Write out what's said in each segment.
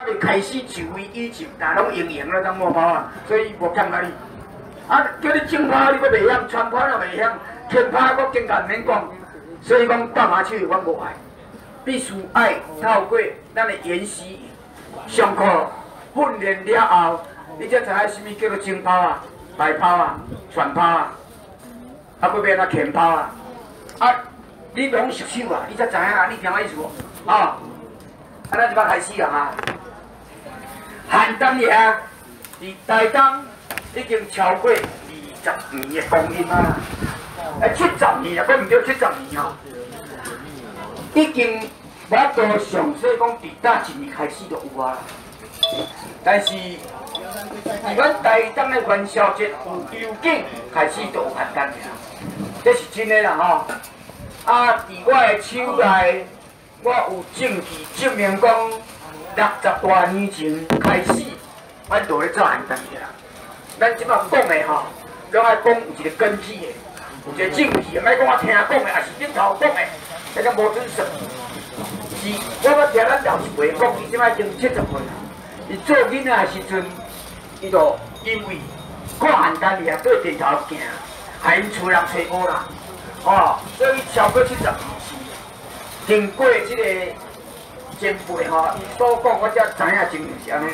开始就位以前，但拢营营了当冒泡啊，所以无欠甲你。啊，叫你种泡你阁袂晓，传泡也袂晓，天泡阁更加免讲。所以讲打麻将阮无爱，必须爱透过咱的研习、上课、训练了后，你才知影什么叫做种泡啊、白泡啊、传泡啊，啊，搁要安怎欠泡啊。啊，你拢熟手啊，你才知影啊，你听我意思无？啊，咱即摆开始啊！邯郸爷伫台东已经超过20年的光阴啊！70年啊，讲毋对，70年哦，已经我都详细讲伫哪一年开始就有啊。但是伫阮台东的元宵节有幽景开始就有邯郸爷，这是真的啦吼。啊，伫我的手内，我有证据证明讲。60多年前开始，阮就咧做邯郸爷啦。咱即摆讲的吼，拢爱讲有一个根据的，有一个证据，莫讲我听讲的，也是顶头讲的，迄个无准算。是，我要听咱老一辈讲，伊即摆已经70岁啦。伊做囡仔的时阵，伊就因为看邯郸爷对电头行，害因厝人找无人，哦，所以超过70年是经过即个。前辈吼，伊所讲我才知影真是安尼。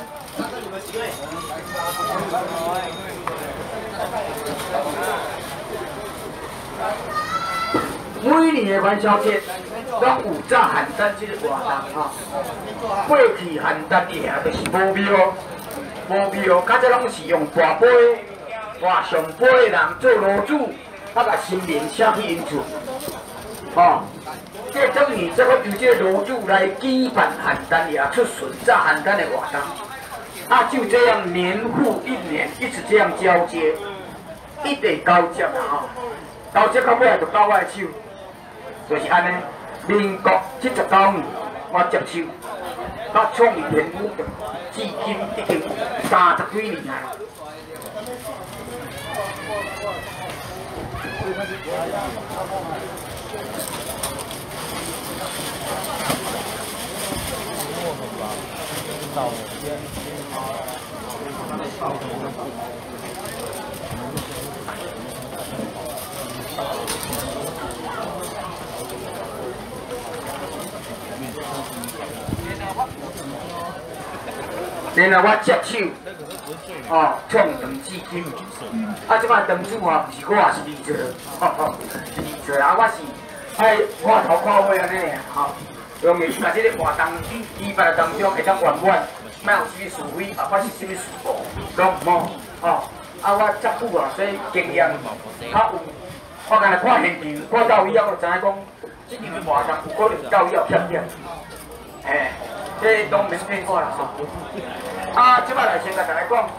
每年的元宵节，拢有炸邯郸这个活动吼。过去邯郸爷就是无庙，无庙，较早拢是用跋杯，跋上杯的人做炉主，啊，甲神明写去因厝，吼。这等于这个由这炉主来举办邯郸爷出巡炸邯郸的活动，啊，就这样年复一年，一直这样交接，一直交接啦吼，交接到尾来就到我的手，就是安尼。民国79年我接手，到创立天武的，至今已经30几年啊。然后我接手，哦，创长至今。啊，即摆长主啊，不是我，也是二做，是二做啊，我是爱看头看尾安尼吼。用伊把这个活动举办当中会当圆满，莫有什么是非，啊，发生什么事故，拢唔好，哦。啊，我遮久啊，所以经验较有。我干来看现场，看到以后就知影讲，这场的活动有可能到以后欠点，嘿，这拢免骗我啦。啊，即摆来先甲大家讲，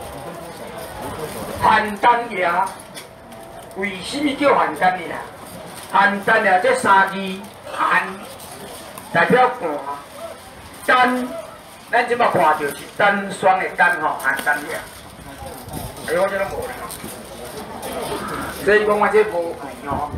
邯郸爷为什么叫邯郸爷？邯郸爷这3字，邯代表寒，单，咱即摆看到是单双的单吼，邯郸爷。哎，我这拢无啦，所以讲我这无钱吼。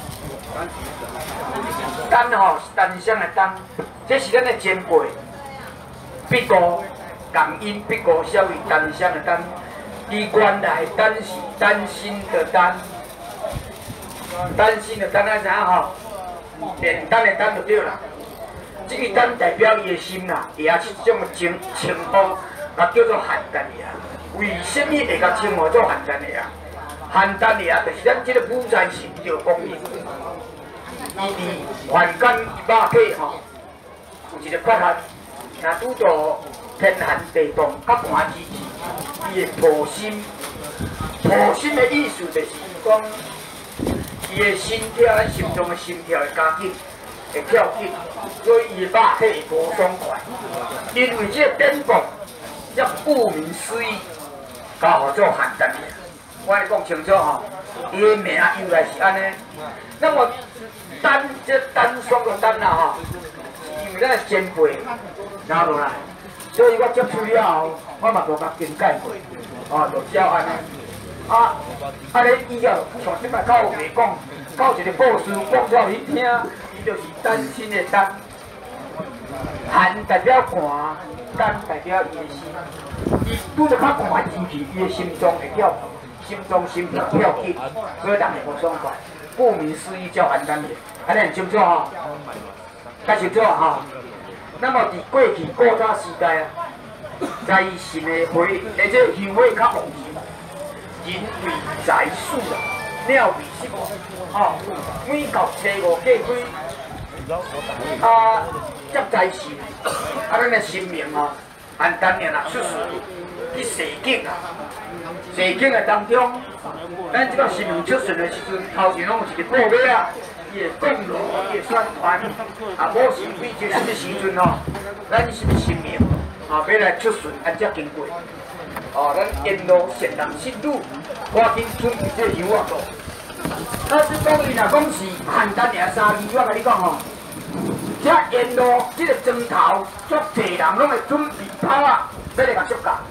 单吼是单双的单，这是咱的前辈，必过感应必过小于单双的单，伊原来单是担心的单，担心的单，咱知影吼，简单的单就对啦。这个单代表伊的心啦，也是一种称呼，啊叫做邯郸爷。为什么会甲称呼做邯郸爷？邯郸爷就是咱这个武财神着公认，伊伫凡间肉体吼，有一个缺陷，若拄到天寒地冻、较寒之时，伊会破心。破心的意思就是讲，伊的心跳，咱心中的心跳会加紧，会跳紧，所以伊的肉体会无爽快。因为这个典故，则顾名思义。搞好做邯郸爷，我来讲清楚吼，伊的名由来是安尼。那么单这单双个单啦吼，是因为咱的前辈拿落来，所以我接触了后，我嘛无甲更改过，哦，就照安尼。啊，安尼以后像即摆到有袂讲，到一个故事讲出来伊听，伊就是单亲的单。 寒代表寒，干代表伊的心。伊拄着较寒天气，伊的心脏会跳，心脏心跳跳紧，所以人会无爽快。顾名思义叫寒干热，安尼很清楚吼。较清楚吼。那么伫过去古早时代啊，在神的火，而且香火较旺盛，人为财死啊，鸟为食亡。吼，每到初五过开，接财神，咱的神明吼，寒干热啊出世去示警啊，示警的当中，咱即个神明出世的时阵，头前拢有一个布尾啊。伊会讲路，伊会宣传，无是为这什么时阵吼，咱什么神明，要来出巡，安才经过。咱沿路善男信女，赶紧准备这香啊！即讲伊若讲是汉丹尔3字，我甲你讲吼，这沿路这个庄头，足侪人拢会准备炮啊，要来甲捉甲。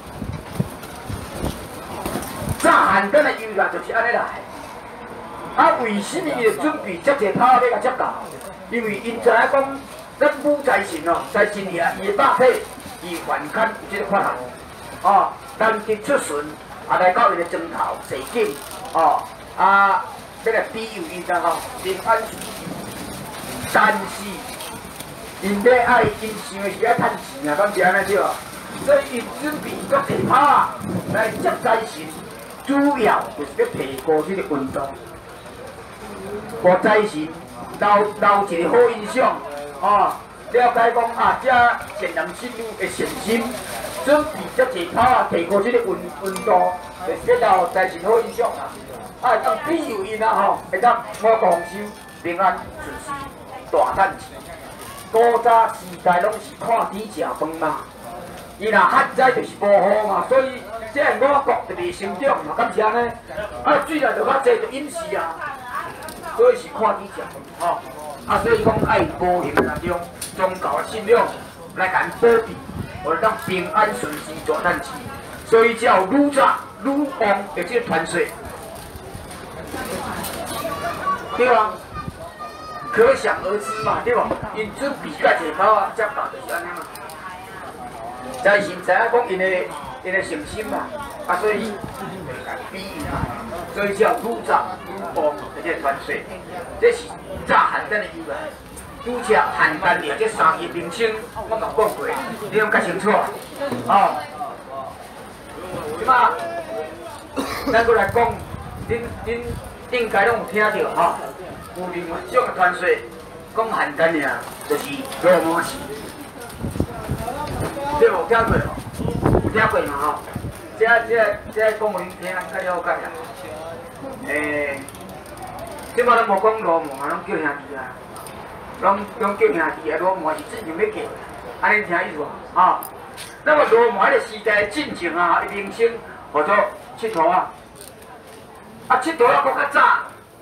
早汉丹的由来就是安尼来。为什么伊会准备遮济炮要甲接到？因为因知影讲，咱武财神哦，财神爷伊的百体，伊反砍有即个缺陷，单日出巡，来到伊的庄头示警，要来庇佑伊个平安顺遂。但是，因要爱因想的是爱趁钱啊，敢是安尼对无？所以因准备遮济炮来接财神，主要就是要提高即个运动。互财神留一个好印象，了解讲这善男信女的善心，准备遮济炮提高这个温度，就是要留财神好印象啦。会当庇佑因会当无讲收平安顺遂，大赚钱。古早时代拢是看天食饭嘛，伊若旱灾就是无雨嘛，所以这五国就袂生长嘛，敢是安尼？水来就较济就淹死啊。所以是看天食饭，所以讲爱无形当中宗教的信仰来甲因保庇，或者当平安顺遂大赚钱，所以才有愈早愈旺的这个传说，对吧？可想而知嘛，对吧？因准备甲济炮接到就是安尼嘛。财神知影讲因的诚心嘛，所以会甲庇佑嘛，所以才有愈早愈旺。这个传说，这是早汉丹的由来。拄则汉丹的这3个名称，我嘛讲过，你拢较清楚啊。即马，咱过来讲，恁应该拢有听到哈。有另外一种的传说，讲汉丹尔就是罗马氏，你有听过无？有听过嘛吼？这讲互恁听，较了解啦。即马咱无讲罗马，拢叫兄弟啊，拢叫兄弟啊，罗马是正经要叫，安尼听意思无？那么罗马迄个时代进程啊，伊名称叫做佚佗啊，佚佗啊，搁较早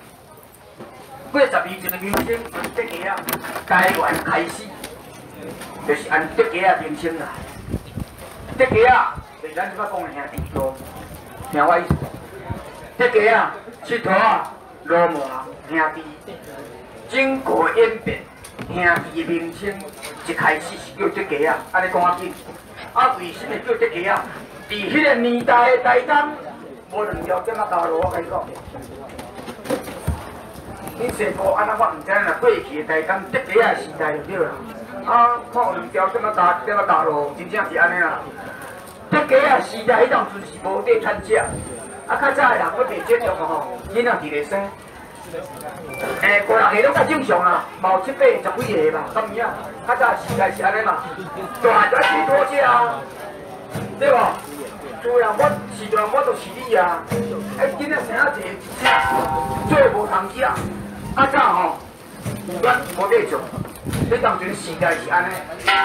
，80年前的名称就是德家啊，台湾开始就是按德家啊名称啦，德家啊，就是咱即摆讲的兄弟咯，听我意思，德家啊，佚佗啊。罗马兄弟经过演变，兄弟的名称一开始是叫德家啊，安尼讲较紧。为什么叫德家啊？伫迄个年代的台东，无2条这么大路，我甲你讲。恁细个安怎我毋知啦，过去的台东德家的时代就对啦。看有2条这么大路，真正是安尼啦。德家的时代迄当阵是无地摊食。较早的人要袂接触吼，囡仔伫咧生，5、6个拢较正常啦，嘛有7、8、10几个嘛，咁样。较早时代是安尼嘛，大就要多只啊，对无？做人我是人，我就是你啊。囡仔生啊一做无通食，早吼有咱无得做，迄当阵时代是安尼。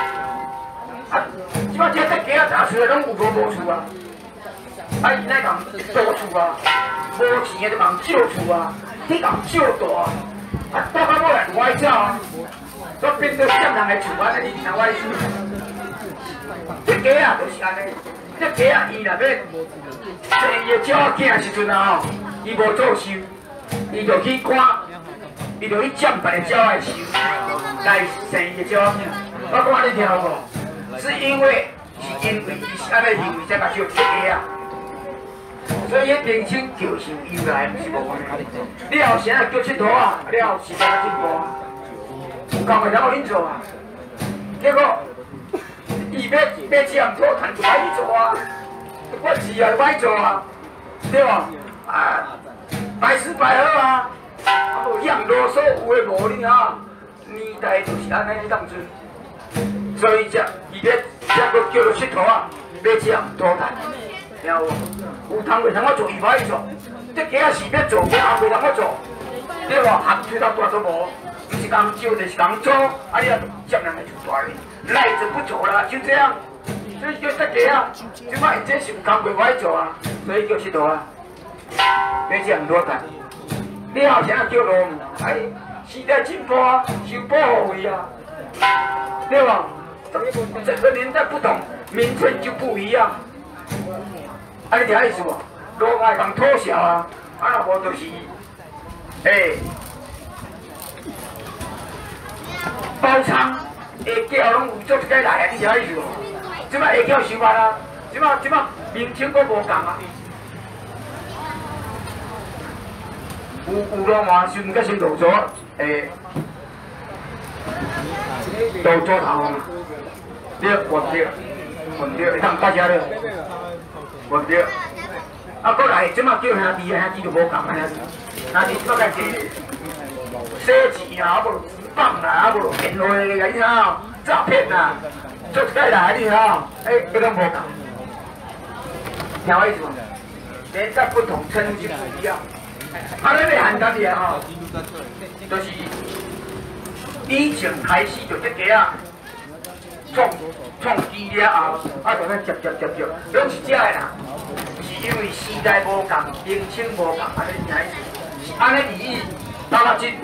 即摆这德家啊，查出来拢有无厝啊。伊那共租厝啊，无钱的就共借厝啊，你共借大，到到尾来歪走啊，所以变做欠人的厝安尼，你听我意思？这家啊就是安尼，这家啊伊若要生伊的鸟仔囝时阵啊吼，伊无做收，伊就去看，伊就去占别个鸟来收，来生伊的鸟仔囝。 我讲你听无？是因为伊是安尼认为才甲叫这个啊。所以迄明星就是由来，毋是无安尼。你后生叫佚佗啊，你后时代进步啊，有工课通互恁做啊。结果伊要这样做，谈就歹去做啊。我是啊，歹做啊，对吧？啊，百试百好啊。啊，无样啰嗦，有诶无你啊，年代就是安尼当阵。所以伊要搁叫做佚佗啊，要这样多谈。听有？有通袂通我做，伊歹做。这家是要做，这后袂通我做，对无？合推到大都无，毋是讲招就是讲做，啊你啊接人来就大哩，赖着不做啦，就这样。所以叫这家啊，即摆这是有工课歹做啊，所以叫佚佗啊，要这样多谈。你后生叫落伍，哎，时代进步啊，受保护伊啊，对吧？整个年代不同，民情就不一样。啊，你听意思无？落爱讲吐槽啊，啊若无就是，包仓下轿拢有做一个来啊，你听意思无？即摆下轿收办啊，即摆民情阁无共啊。有落换是毋过先落座，落座头嘛，对，混对，会当大家了，混对。啊，过来，即马叫兄弟，兄弟就无共啊，兄弟即马该是洗钱啊，无就放啦，啊无就骗话个，你好，诈骗啦，做一个来你好，迄种无共。听我意思无？年代不同，称呼就不一样。啊，咱咧汉家己啊吼，就是以前开始就这个啊，创机了后，啊，就咱接，拢是这个啦。是因为时代无共，民情无共，安尼听意思，是安尼利益到达真。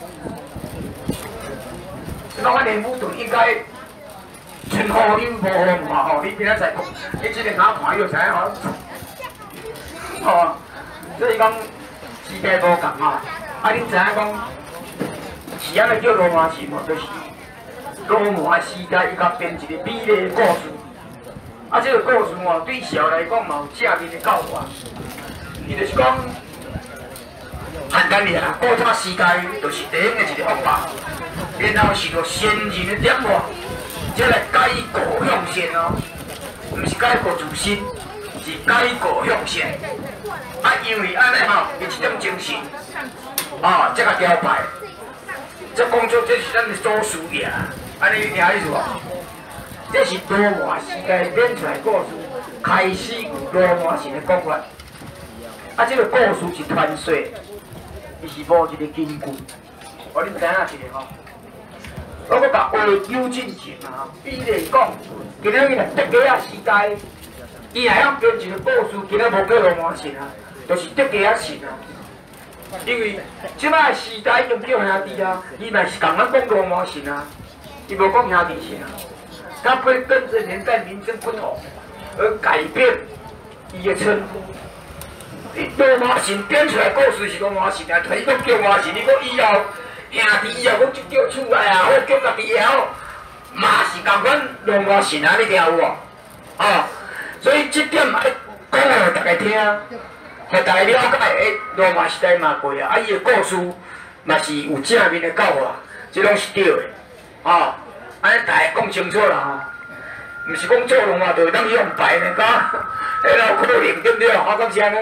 所以讲，连武队应该全好你无好嘛吼，你明仔载，你即个眼看又知影吼，吼，所以讲。时代无共啊！啊，恁知影讲是安尼叫罗马是无？就是罗马时代伊甲编一个美丽故事。啊，这个故事哦，对社会来讲嘛有正面的教化。伊就是讲，简单尔啦，古早时代就是第一个一个方法，然后是着先人的点化，才来改过向善哦，毋是改过自新，是改过向善。啊，因为安尼吼，伊一种精神，啊，这个招牌，这讲出这是咱的祖师爷，安尼你听意思无？这是罗马时代编出来故事，开始有罗马式的讲法。啊，这个故事是传说，伊是无一个根据。我恁知影一个吼，我搁甲话纠正一下吼，比例讲，今仔日德家啊时代，伊也晓编一个故事，今仔无叫罗马式啊。就是德家仔神啊，因为即摆时代用叫兄弟啊，伊嘛是共咱讲罗马神啊，伊无讲兄弟神啊，他会跟着年代民情不同而改变伊的称呼。罗马神编出来故事是罗马神啊，伊讲叫罗马神，你讲以后兄弟啊，我就叫厝内啊，我叫家己也好，嘛是共款罗马神啊，你听有无？啊，所以这点嘛，讲互大家听。互大家了解，罗马时代嘛过啊，啊伊的故事嘛是有正面的教化，这拢是对的，哦，安尼大家讲清楚啦吼，毋是讲做龙啊，就会当用牌呢，甲，迄有可能对不对？我讲是安尼。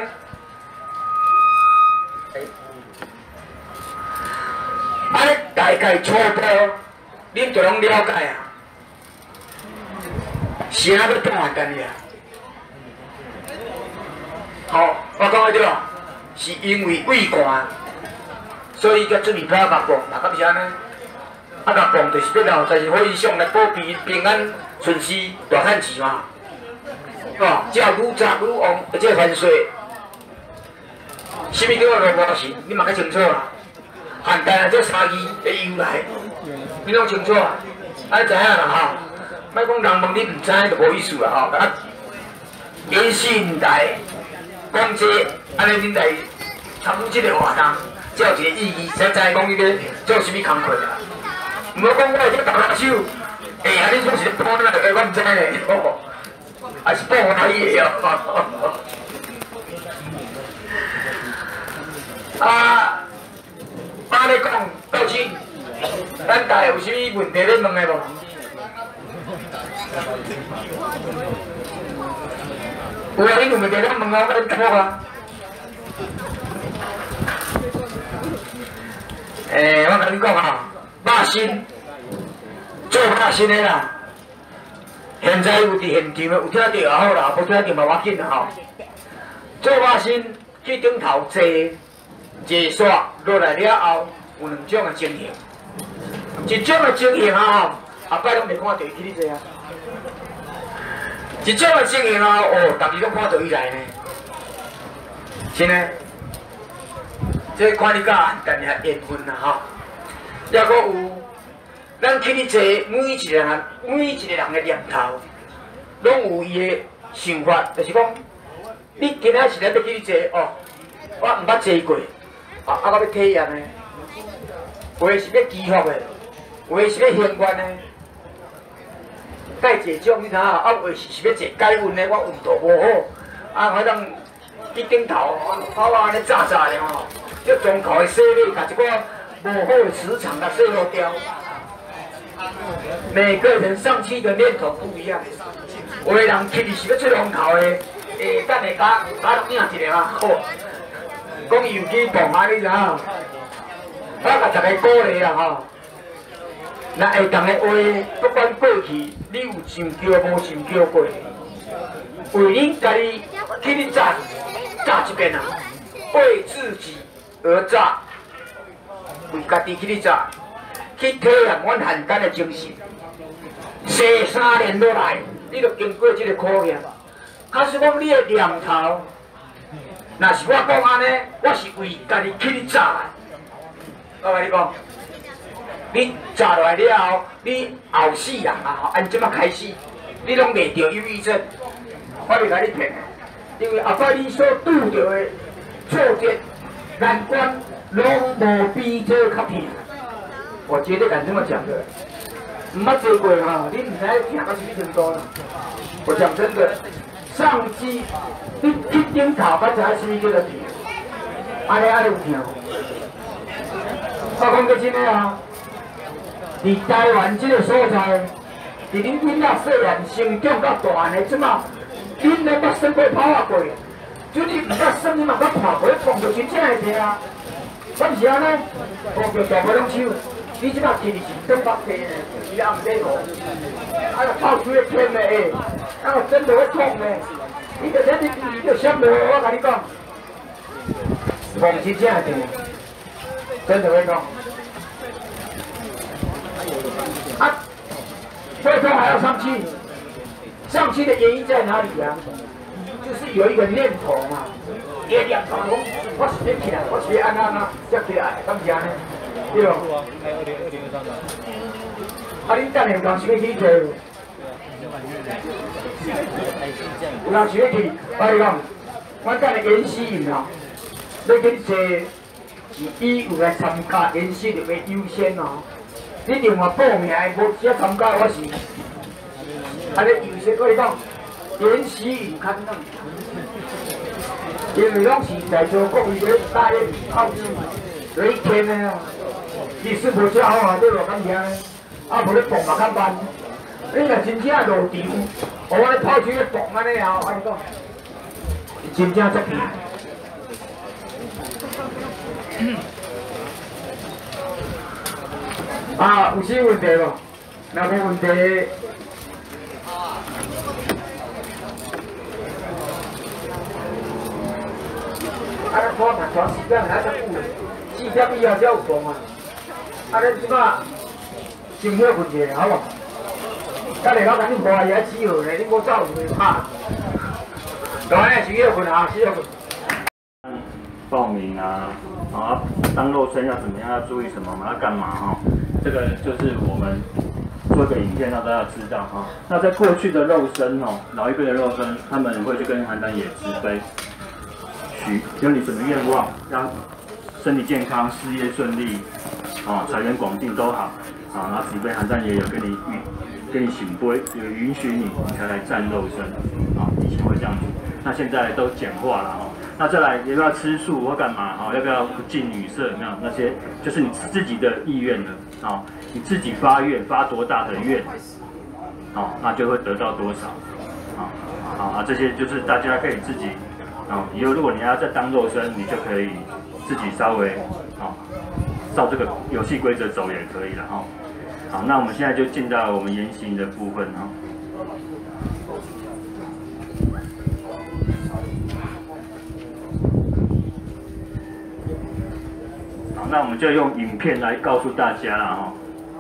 安尼大概初步，恁就拢了解啊，是安要怎啊干哩啊？好，我讲对了，是因为畏寒，所以才准备拍甲棒，嘛，敢是安尼？啊，甲棒就是要后在火以上来保庇平安顺遂大汉钱嘛，哦，只要愈早愈旺，而且传说，什么叫罗马神？你嘛较清楚啦。汉代这三字的由来，你拢清楚啊？爱知影啦吼，莫讲人问你唔知就无意思啦吼。啊，延续年代。讲这，安尼恁来参与这个活动，才有一个意义，才知讲伊咧做啥物工课啦。毋好讲我会去打篮手， 哎呀，你总是补那个，我唔知咧，哦，还是补哪嘢哦？啊，妈咧讲，到时咱家有啥物问题咧问的无？有啊，你有问题咱问我，我讲啊。我甲你讲啊，肉身做肉身的啦。现在有伫现场的，有听到也好啦，无听到嘛要紧啦吼。做肉身去顶头坐煞落来了后，有两种的情形。一种的情形啊，后摆拢袂看到伊去你坐啊。一种的情形啊，哦，逐日拢看到伊来呢。真诶。这看你甲但是缘分啦吼，抑阁有咱去你坐，每一个人的念头，拢有伊的想法，就是讲，你今仔是咧要去你坐哦，我毋捌坐过，我要体验的，有的是要祈福的，有的是要幸愿的，介这种你知影啊，有的是要坐解运的，我运道无好，反正去顶头，跑安尼炸炸的吼。叫中口的洗礼，甲一寡无好的磁场甲洗落掉。每个人上去的念头不一样，有的人去是要出风头的，等下加录影一个啊，好。讲伊有去蹦啊，你知影？我甲大家鼓励啦吼，若会当的话，不管过去你有上桥无上桥过，为恁家己去你炸一遍啊，为自己。而炸，为家己去炸，去体验阮汉奸的精神。洗3年落来，你著经过这个考验。假使讲你的念头，若是我讲安尼，我是为家己去炸的。我甲你讲，你炸落来了后，你后世人啊，按即马开始，你拢袂着忧郁症。我袂甲你骗，因为后摆你所拄着的挫折。难关拢无比这较甜，我绝对敢这么讲的。唔捌做过哈，你唔知听到什么程度啦。我讲真的，上机你去顶头，才知什么叫做甜。安尼有听？我讲个真的啊，伫台湾这个所在，伫恁囡仔细汉成长到大汉的，即马恁拢捌算过跑啊过。就你唔捌算，你嘛捌看过，碰到真正会摕啊！我毋是安尼，碰到大尾拢手，你即马去是东北地呢，伊也毋得路，啊个泡水偏的下，啊个真着会痛的，你着这你着闪无，我甲你讲，碰真正会摕，真着会痛。啊，最终还要上去，上去的原因在哪里啊？就是有一个念头嘛，一个念头讲，我是要起来，我是要安才起来，敢是安尼？对哦。啊，你等下有人想要去坐？有人想要去？我跟你讲，我等下演习营啊，要去坐，是以有来参加演习就要优先哦。你另外报名的无只参加，我是安尼优先。我跟你讲。演习营较难，因为拢是在做国语的大演考试，有一天的啊，技术无遮好啊，对无？敢听呢？啊，无咧蹦嘛较慢。你若真正落场，我咧跑出去蹦安尼啊，我跟你讲，真正足甜。啊，有啥问题无？若无问题。啊，咱看看全时间还才久，4点以后才有空啊。啊，咱即马先休困一下，好无？等下我甲你换伊起号咧，你无走就会拍。来，先休困啊，先休困。 报名啊，当肉身要怎么样，要注意什么，我们要干嘛哈？这个就是我们做个影片让大家知道哈。那在过去的肉身哦，老一辈的肉身，他们会去跟邯郸爷慈悲。有你什么愿望，让身体健康、事业顺利，财源广进都好，然后慈悲邯郸爷有跟你给你醒杯，有允许你才来蘸肉身啊，以前会这样子，那现在都简化了哈。那再来要不要吃素或干嘛哈？要不要不近女色？有没有那些就是你自己的意愿了啊？你自己发愿发多大的愿，好，那就会得到多少啊，这些就是大家可以自己啊，以后如果你要再当肉身，你就可以自己稍微照这个游戏规则走也可以了哈。好，那我们现在就进到我们言行的部分哈。好，那我们就用影片来告诉大家了哈。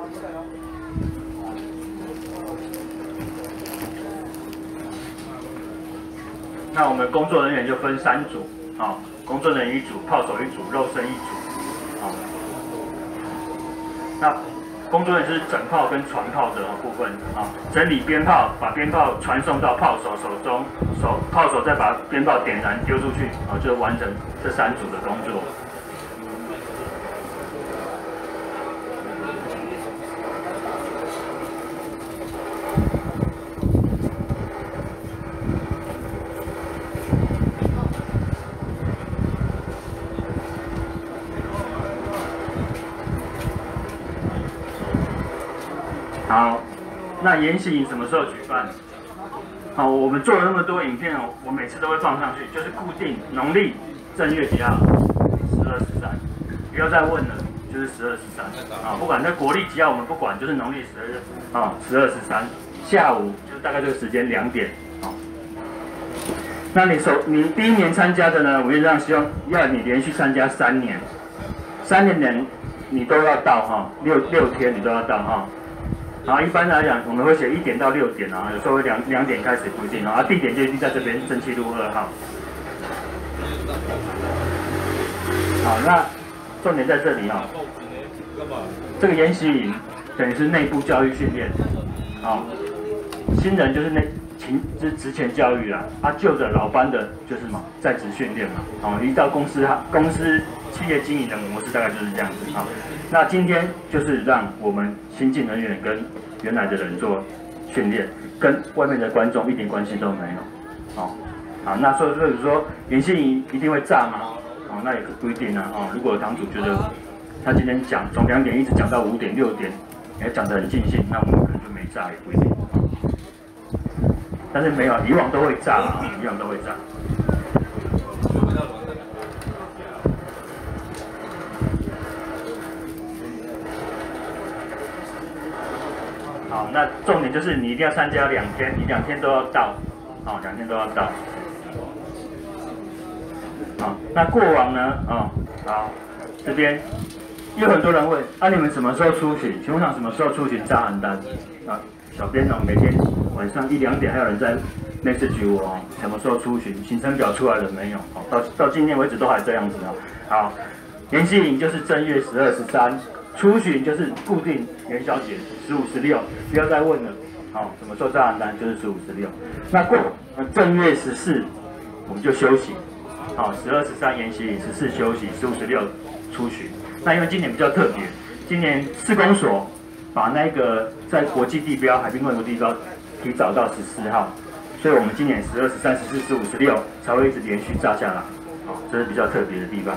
那我们工作人员就分3组，工作人员1组，炮手1组，肉身1组，那工作人员是整炮跟传炮的部分，整理鞭炮，把鞭炮传送到炮手手中，炮手再把鞭炮点燃丢出去，就完成这3组的工作。好，那研习营什么时候举办？好，我们做了那么多影片我每次都会放上去，就是固定农历正月几号，12、13，不要再问了，就是12、13不管那国历几号我们不管，就是农历12、13下午就大概这个时间2点那你第1年参加的呢，我希望要你连续参加3年，3年你都要到6天你都要到然后一般来讲，我们会写1点到6点有时候会2点开始不一定地点就一定在这边正气路2号。好，那重点在这里这个研习营等于是内部教育训练新人就是就是职前教育啦，旧的老班的就是什么在职训练嘛一到公司企业经营的模式大概就是这样子那今天就是让我们新进人员跟原来的人做训练，跟外面的观众一点关系都没有好，那所以说研习营一定会炸吗？那也不一定如果堂主觉得他今天从2点一直讲到5点6点，也讲得很尽兴，那我们可能就没炸也不一定但是没有，以往都会炸以往都会炸。好，那重点就是你一定要参加2天，你2天都要到，2天都要到。好，那过往呢？好，这边有很多人问，你们什么时候出巡？请问什么时候出巡扎寒单？小编每天晚上1、2点还有人在 message 我什么时候出巡？行程表出来了没有？到今天为止都还这样子好，研习营就是正月12、13。出巡就是固定元宵节15、16，不要再问了。什么时候扎寒单就是15、16。那过正月14我们就休息。12、13研习14休息，15、16出巡。那因为今年比较特别，今年市公所把那个在国际地标海滨公园地标提早到14号，所以我们今年12、13、14、15、16才会一直连续炸下来。这是比较特别的地方。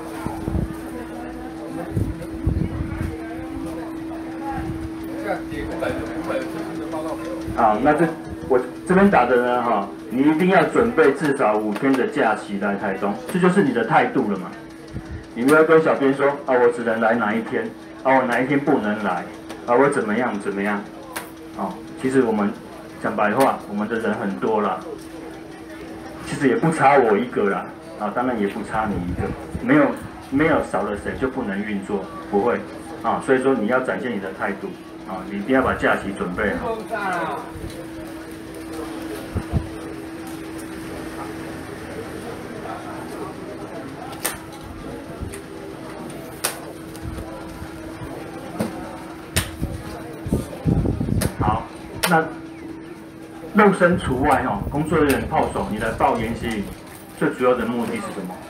好，那我这边打的呢你一定要准备至少5天的假期来台东，这就是你的态度了嘛。你不要跟小编说我只能来哪一天，我哪一天不能来，我怎么样。其实我们讲白话，我们的人很多啦，其实也不差我一个啦，当然也不差你一个，没有少了谁就不能运作，不会所以说你要展现你的态度。你一定要把假期准备好。好，那肉身除外工作人员炮手，你来报研习营，最主要的目的是什么？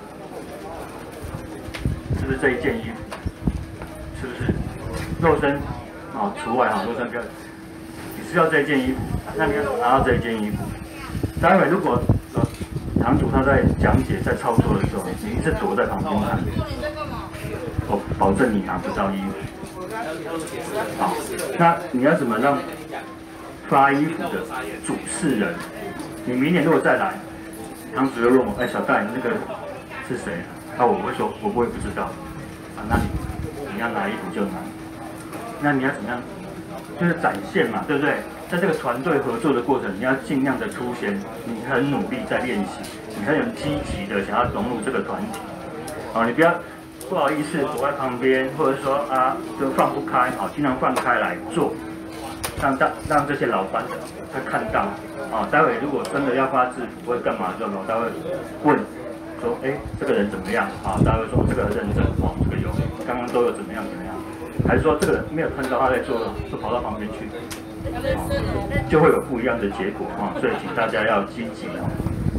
是不是这一件衣服？是不是肉身？除外肉身不要。 是要这件衣服，那你要拿到这件衣服。待会如果堂主他在讲解、在操作的时候，你一直躲在旁边看，我保证你拿不到衣服。好，那你要怎么让发衣服的主事人？你明年如果再来，堂主又问我，哎，小戴那个是谁？那我会说，我不会不知道。啊，那你要拿衣服就拿。那你要怎么样？就是展现嘛，对不对？在这个团队合作的过程，你要尽量的凸显你很努力在练习，你很有积极的想要融入这个团体。哦，你不要不好意思躲在旁边，或者说啊就放不开，好，尽量放开来做，让这些老班的他看到。啊，待会如果真的要发制服或者干嘛的时候，老大会问说，哎，这个人怎么样？啊，大家会说这个认真，哦，这个有刚刚都有怎么样怎么样，还是说这个人没有看到他在做，就跑到旁边去，就会有不一样的结果啊！所以请大家要积极哦。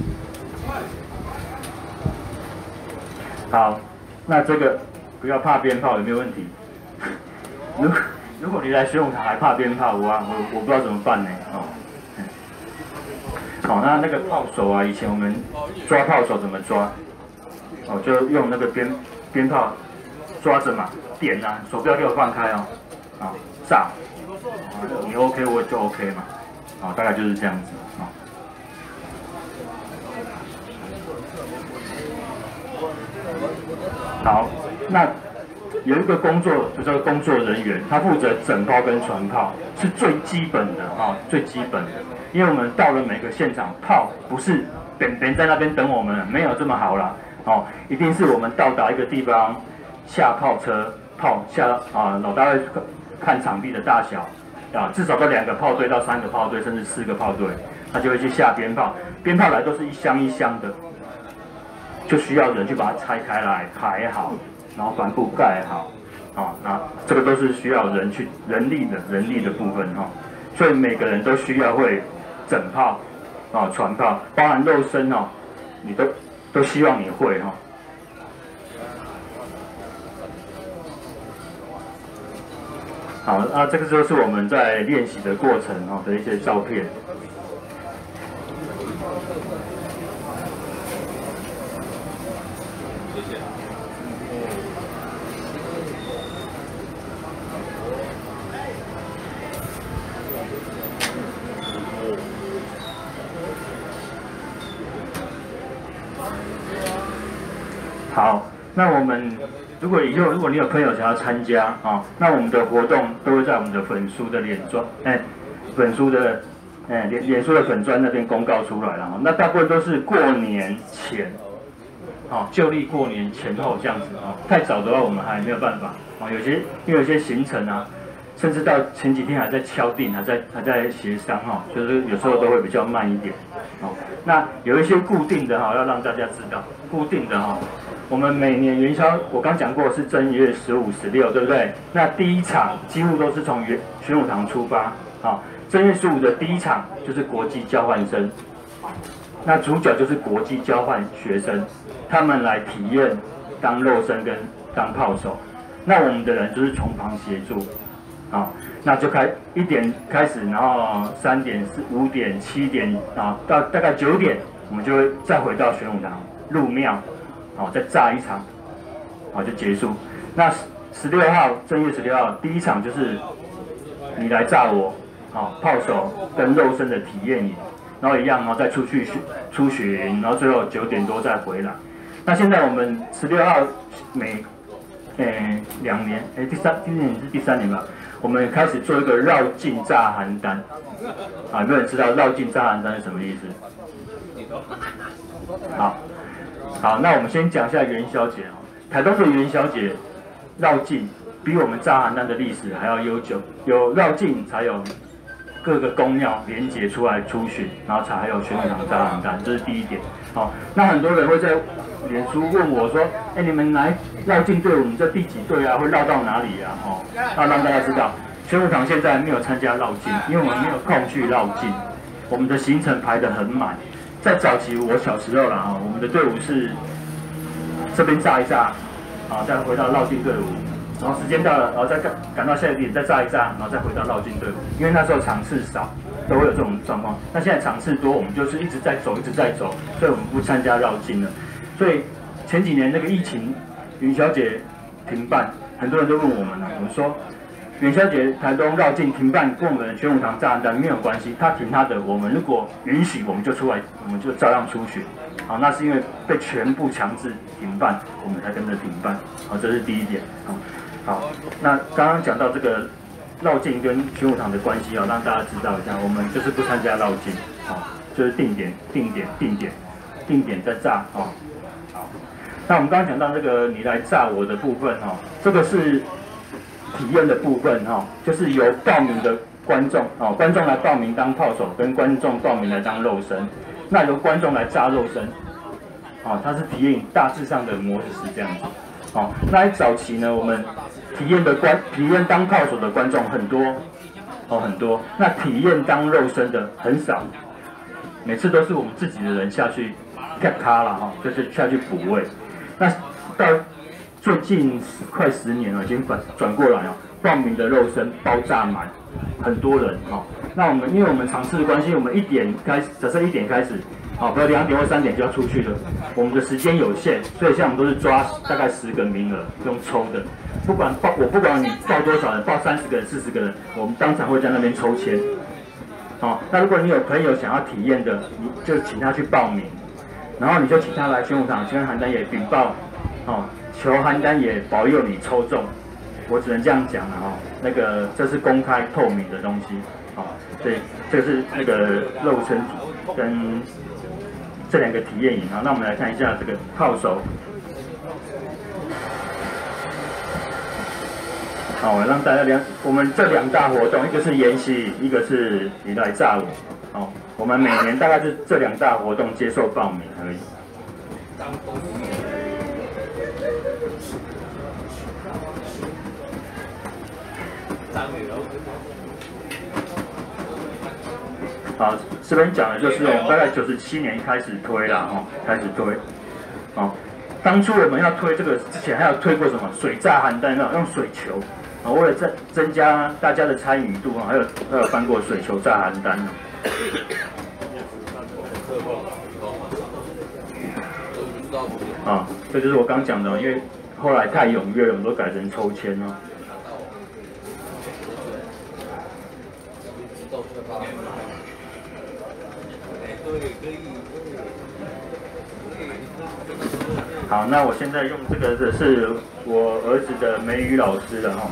好，那这个不要怕鞭炮，有没有问题？如果你来玄武堂还怕鞭炮，我不知道怎么办呢？哦。好，那个炮手啊，以前我们抓炮手怎么抓？哦，就用那个鞭炮抓着嘛，点啊，手不要给我放开哦，啊，炸，你 OK 我就 OK 嘛，啊，大概就是这样子啊。好，那有一个工作就叫工作人员，他负责整炮跟传炮，是最基本的啊，最基本的。因为我们到了每个现场，炮不是边在那边等我们，没有这么好啦，哦，一定是我们到达一个地方，下炮车，炮下啊，老大会看场地的大小，啊，至少都2个炮队到3个炮队，甚至4个炮队，他就会去下鞭炮，鞭炮来都是一箱一箱的，就需要人去把它拆开来排好，然后帆布盖好，啊，那这个都是需要人力的部分哈，所以每个人都需要会整炮啊、传炮，包含肉身哦，你都希望你会哈。好，那这个就是我们在练习的过程哦的一些照片。谢谢。好，那我们如果以后如果你有朋友想要参加啊，那我们的活动都会在我们的粉书的脸书的粉专那边公告出来了哈。那大部分都是过年前，旧历过年前后这样子啊。太早的话我们还没有办法啊，因为有些行程啊，甚至到前几天还在敲定，还在协商哈，就是有时候都会比较慢一点。那有一些固定的哈，要让大家知道，固定的哈。我们每年元宵，我刚讲过是正月15、16，对不对？那第一场几乎都是从玄武堂出发，正月15的第一场就是国际交换生，那主角就是国际交换学生，他们来体验当肉身跟当炮手，那我们的人就是从旁协助，那就1点开始，然后3点、5点、7点啊，到大概9点，我们就会再回到玄武堂入庙。再炸一场，就结束。那16号，正月16号，第一场就是你来炸我，炮手跟肉身的体验营，然后一样，再出雪营，然后最后9点多再回来。那现在我们16号每2年，今年是第3年吧，我们开始做一个绕境炸邯郸，有没有人知道绕境炸邯郸是什么意思？好，那我们先讲一下元宵节台东的元宵节绕境比我们炸邯郸的历史还要悠久，有绕境才有各个宫庙连结出来出巡，然后才还有玄武堂炸邯郸，这是第一点。那很多人会在脸书问我说，你们来绕境队伍，你这第几队啊？会绕到哪里啊？要让大家知道，玄武堂现在没有参加绕境，因为我们没有空去绕境，我们的行程排得很满。在早期我小时候啦，我们的队伍是这边炸一炸，再回到绕境队伍， 然后时间到了，然后再赶到下一个地点再炸一炸，然后再回到绕境队伍。因为那时候场次少，都会有这种状况。那现在场次多，我们就是一直在走，一直在走，所以我们不参加绕境了。所以前几年那个疫情，云霄节停办，很多人都问我们了，我们说元宵节台东绕境停办，跟我们玄武堂炸弹没有关系，他停他的，我们如果允许，我们就出来，我们就照样出去。好，那是因为被全部强制停办，我们才跟着停办。好，这是第一点。好，那刚刚讲到这个绕境跟玄武堂的关系啊，让大家知道一下，我们就是不参加绕境，好，就是定点再炸啊。好，那我们刚刚讲到这个你来炸我的部分哈，这个是体验的部分哈，就是由报名的观众哦，观众来报名当炮手，跟观众报名来当肉身，那由观众来炸肉身，哦，它是体验大致上的模式是这样子。哦，那在早期呢，我们体验当炮手的观众很多，哦很多，那体验当肉身的很少，每次都是我们自己的人下去啪咖了哈，就是下去补位。那到最近快10年了，已经转过来了，报名的肉身包炸满，很多人哈。那因为我们场次的关系，我们假设1点开始。好，比如2点或3点就要出去了，我们的时间有限，所以像我们都是抓大概10个名额，用抽的。不管你报多少人，报30个人、40个人，我们当场会在那边抽签。好，那如果你有朋友想要体验的，你就请他去报名，然后你就请他来玄武堂，跟邯郸爷禀报，哦，求邯郸爷保佑你抽中。我只能这样讲了哈，那个这是公开透明的东西，好，所以这是那个肉身体跟这2个体验营啊，那我们来看一下这个炮手。好，我让大家我们这2大活动，一个是研习，一个是你来炸我。好，我们每年大概是这2大活动接受报名而已。好，这边讲的就是我们大概97年开始推啦，开始推。哦，当初我们要推这个之前，还有推过什么水炸邯郸，用水球，啊，为了增加大家的参与度啊，还有翻过水球炸邯郸。啊，这就是我刚讲的，因为后来太踊跃了，我们都改成抽签了。好，那我现在用这个的是我儿子的美语老师的哈。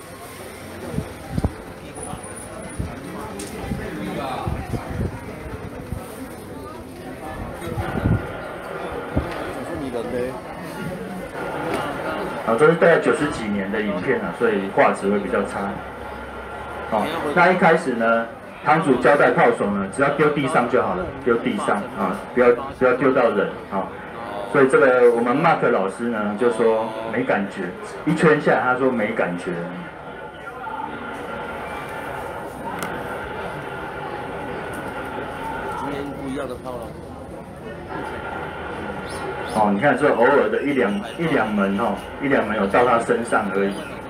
好，这是大概90几年的影片了，所以画质会比较差。好，那一开始呢，堂主交代炮手呢，只要丢地上就好了，丢地上啊，不要丢到人啊。所以这个我们 Mark 老师呢就说没感觉，一圈下来他说没感觉。 今天不一样的炮了。 哦，你看这偶尔的一两门哦，一两门有到他身上而已。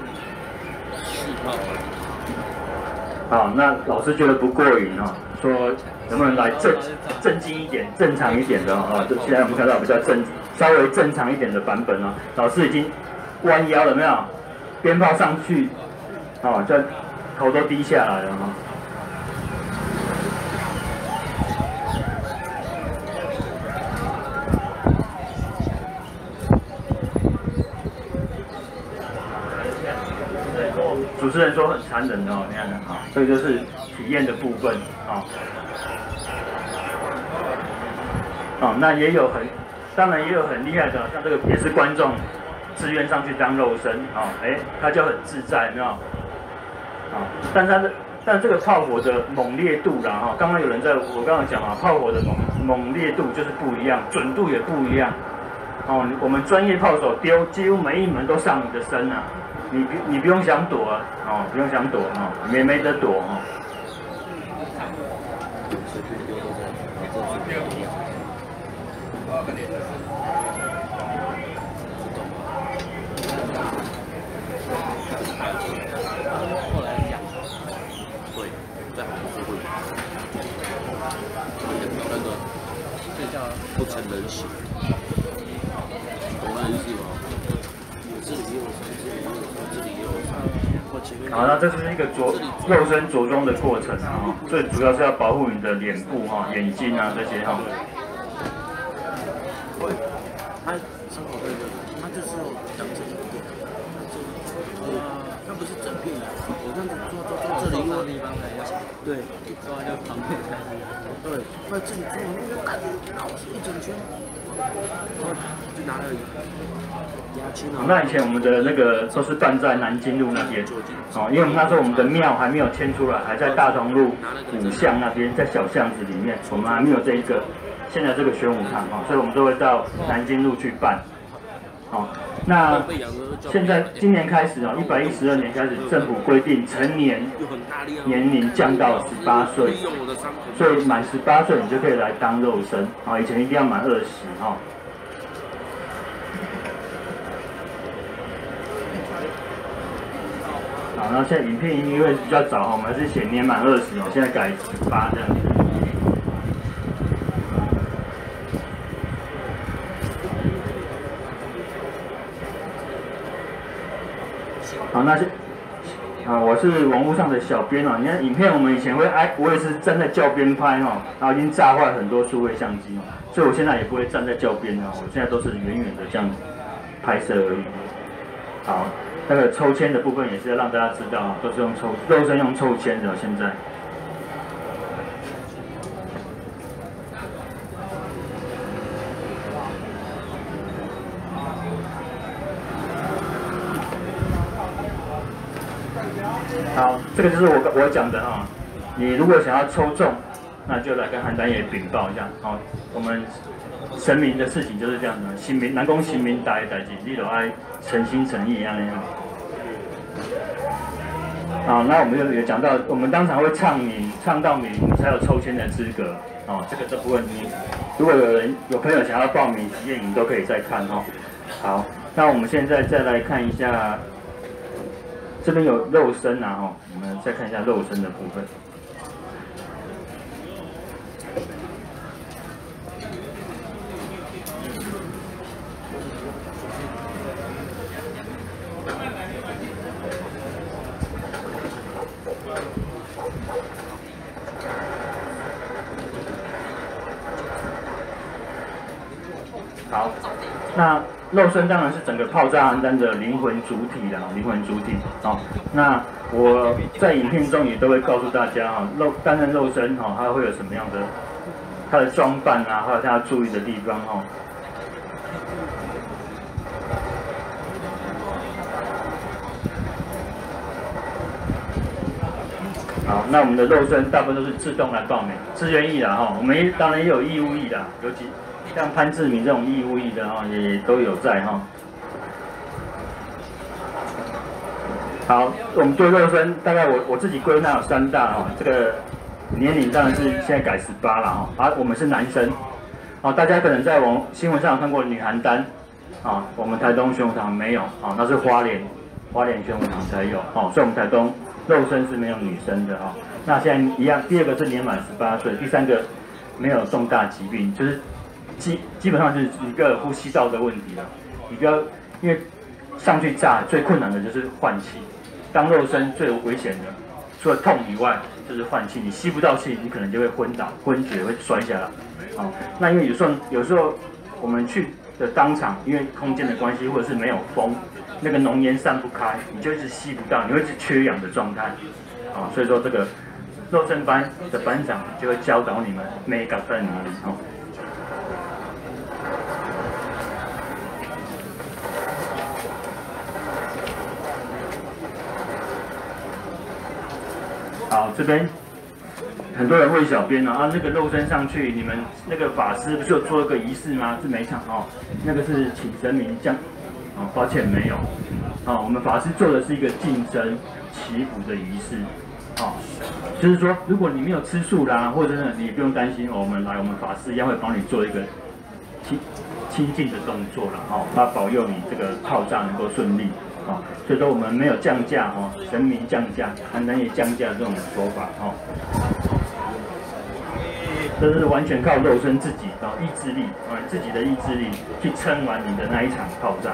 好，那老师觉得不过瘾哦，说能不能来正经一点、正常一点的哦？就现在我们看到比较稍微正常一点的版本哦。老师已经弯腰了没有？鞭炮上去，哦，这头都低下来了哈。主持人说很残忍哦，你看看啊，这个就是体验的部分啊。哦，那当然也有很厉害的，像这个也是观众自愿上去当肉身啊，他就很自在，没有？啊，但这个炮火的猛烈度啦，哈，刚刚有人我刚刚讲啊，炮火的猛烈度就是不一样，准度也不一样。哦，我们专业炮手丢，几乎每一门都上你的身啊。你不用想躲啊，哦，不用想躲啊，没得躲哦。 不成人形，懂那意思吗？这里也有山，这里也有山，这里也有山。我前面。 好，那这是一个肉身着装的过程啊，最主要是要保护你的脸部哈、眼睛啊这些哈。 会，它伤口在这里，它就是要讲这一个，它不是整片的，我这样子抓这里，因为地方才要，对，一抓就旁边才是，对，那这里抓那个感觉绕一整圈，就拿了牙签啊。 那以前我们的那个都是办在南京路那边，哦，因为我们那时候我们的庙还没有迁出来，还在大同路五巷那边，在小巷子里面，我们还没有这一个现在这个玄武堂啊、所以我们都会到南京路去办。哦，那现在今年开始哦，112年开始，政府规定成年年龄降到18岁，所以满18岁你就可以来当肉身啊、以前一定要满20哈。好，那现在影片因为比较早，我们还是写年满20哦，现在改18这样子。好，那是我是网络上的小编哦。你看影片，我们以前我也是站在教边拍哦，然后已经炸坏很多数位相机哦，所以我现在也不会站在教边哦，我现在都是远远的这样拍摄而已。好。那个抽签的部分也是要让大家知道，都是用肉身用抽签的。现在，好，这个就是我讲的啊。你如果想要抽中，那就来跟韩丹爷禀报一下。好，我们神明的事情就是这样的，神明，人讲神明大的代志，你就爱诚心诚意安尼。好，那我们有讲到，我们当场会唱名，唱到名才有抽签的资格。哦，这部分你如果有朋友想要报名体验营，都可以再看哈。好，那我们现在再来看一下，这边有肉身啊哈，我们再看一下肉身的部分。好，那肉身当然是整个爆炸邯郸的灵魂主体啦，灵魂主体。哦，那我在影片中也都会告诉大家哈，担任肉身哈，它会有什么样的它的装扮啊，还有它要注意的地方哈。好，那我们的肉身大部分都是自动来报名，自愿役啦哈。我们当然也有义务役啦，尤其像潘志明这种义务役的哈，也都有在哈。好，我们对肉身大概我自己归纳有3大哈，这个年龄当然是现在改18了哈。我们是男生，大家可能在新闻上有看过女邯郸，我们台东玄武堂没有，那是花莲玄武堂才有，所以我们台东肉身是没有女生的哈。那现在一样，第2个是年满18岁，第3个没有重大疾病，就是基本上就是一个呼吸道的问题了。你不要因为上去炸最困难的就是换气，当肉身最危险的，除了痛以外就是换气，你吸不到气，你可能就会昏倒、昏厥，会摔下来。那因为有时候我们去的当场，因为空间的关系，或者是没有风，那个浓烟散不开，你就一直吸不到，你会是缺氧的状态。所以说这个肉身班的班长就会教导你们美感在哪里。好，这边很多人问小编那个肉身上去，你们那个法师不是有做一个仪式吗？是每场那个是请神明降，抱歉没有，我们法师做的是一个净身祈福的仪式，就是说如果你没有吃素啦，或者是你不用担心，我们法师一样会帮你做一个清净的动作了，他保佑你这个炮炸能够顺利。所以说我们没有降价神明降价，邯郸也降价这种说法这是完全靠肉身自己意志力自己的意志力去撑完你的那一场炮战。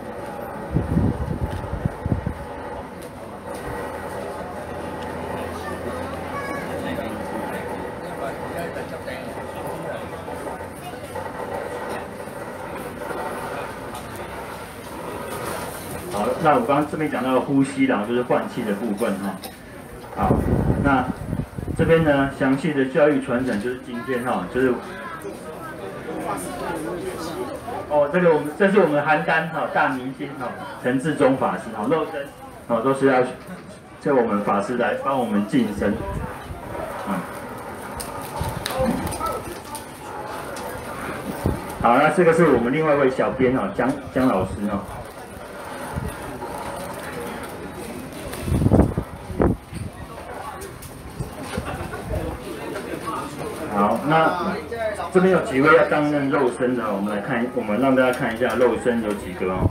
好，那我刚刚这边讲到的呼吸啦，就是换气的部分哈。好，那这边呢，详细的教育传承就是今天就是这是我们邯郸大明星陈志忠法师肉身都是要叫我们法师来帮我们净身。好，那这个是我们另外一位小编江老师好，那这边有几位要担任肉身的，我们让大家看一下肉身有几个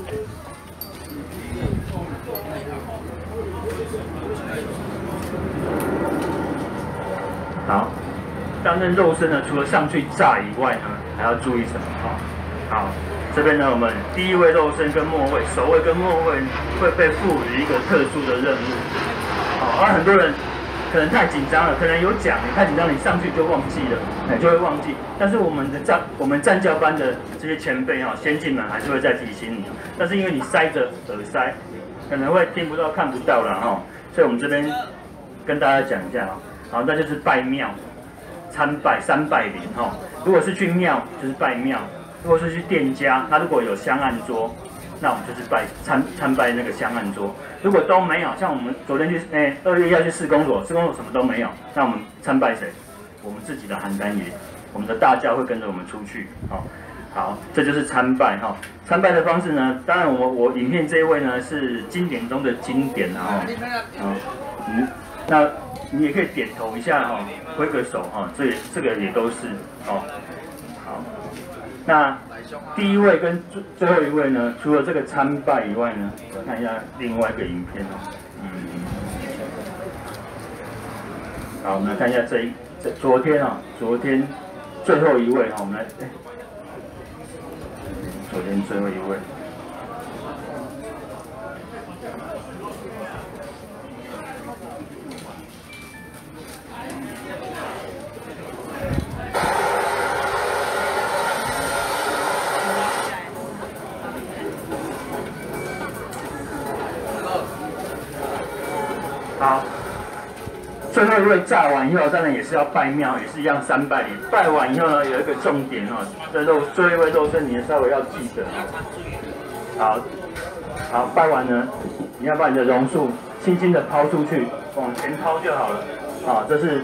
好，担任肉身呢，除了上去炸以外呢，还要注意什么好，这边呢，我们第一位肉身跟末位，首位跟末位会被赋予一个特殊的任务。而很多人可能太紧张了，可能有讲，你太紧张，你上去就忘记了，就会忘记。但是我们战教班的这些前辈先进们还是会再提醒你。但是因为你塞着耳塞，可能会听不到、看不到了所以我们这边跟大家讲一下好，那就是拜庙、参拜3拜0如果是去庙就是拜庙，如果是去店家，那如果有香案桌，那我们就是参拜那个香案桌。如果都没有，像我们昨天去2月要去4公所，4公所什么都没有，那我们参拜谁？我们自己的邯郸爷，我们的大教会跟着我们出去。好，这就是参拜参拜的方式呢，当然我影片这一位呢是经典中的经典那你也可以点头一下挥个手这个也都是好。那第一位跟最后一位呢，除了这个参拜以外呢，我看一下另外一个影片好，我们来看一下昨天最后一位我们来昨天最后一位。好，最后一位炸完以后，当然也是要拜庙，也是一样3拜0。拜完以后呢，有一个重点最后一位肉身你也稍微要记得好，拜完呢，你要把你的榕树轻轻的抛出去，往前抛就好了。这是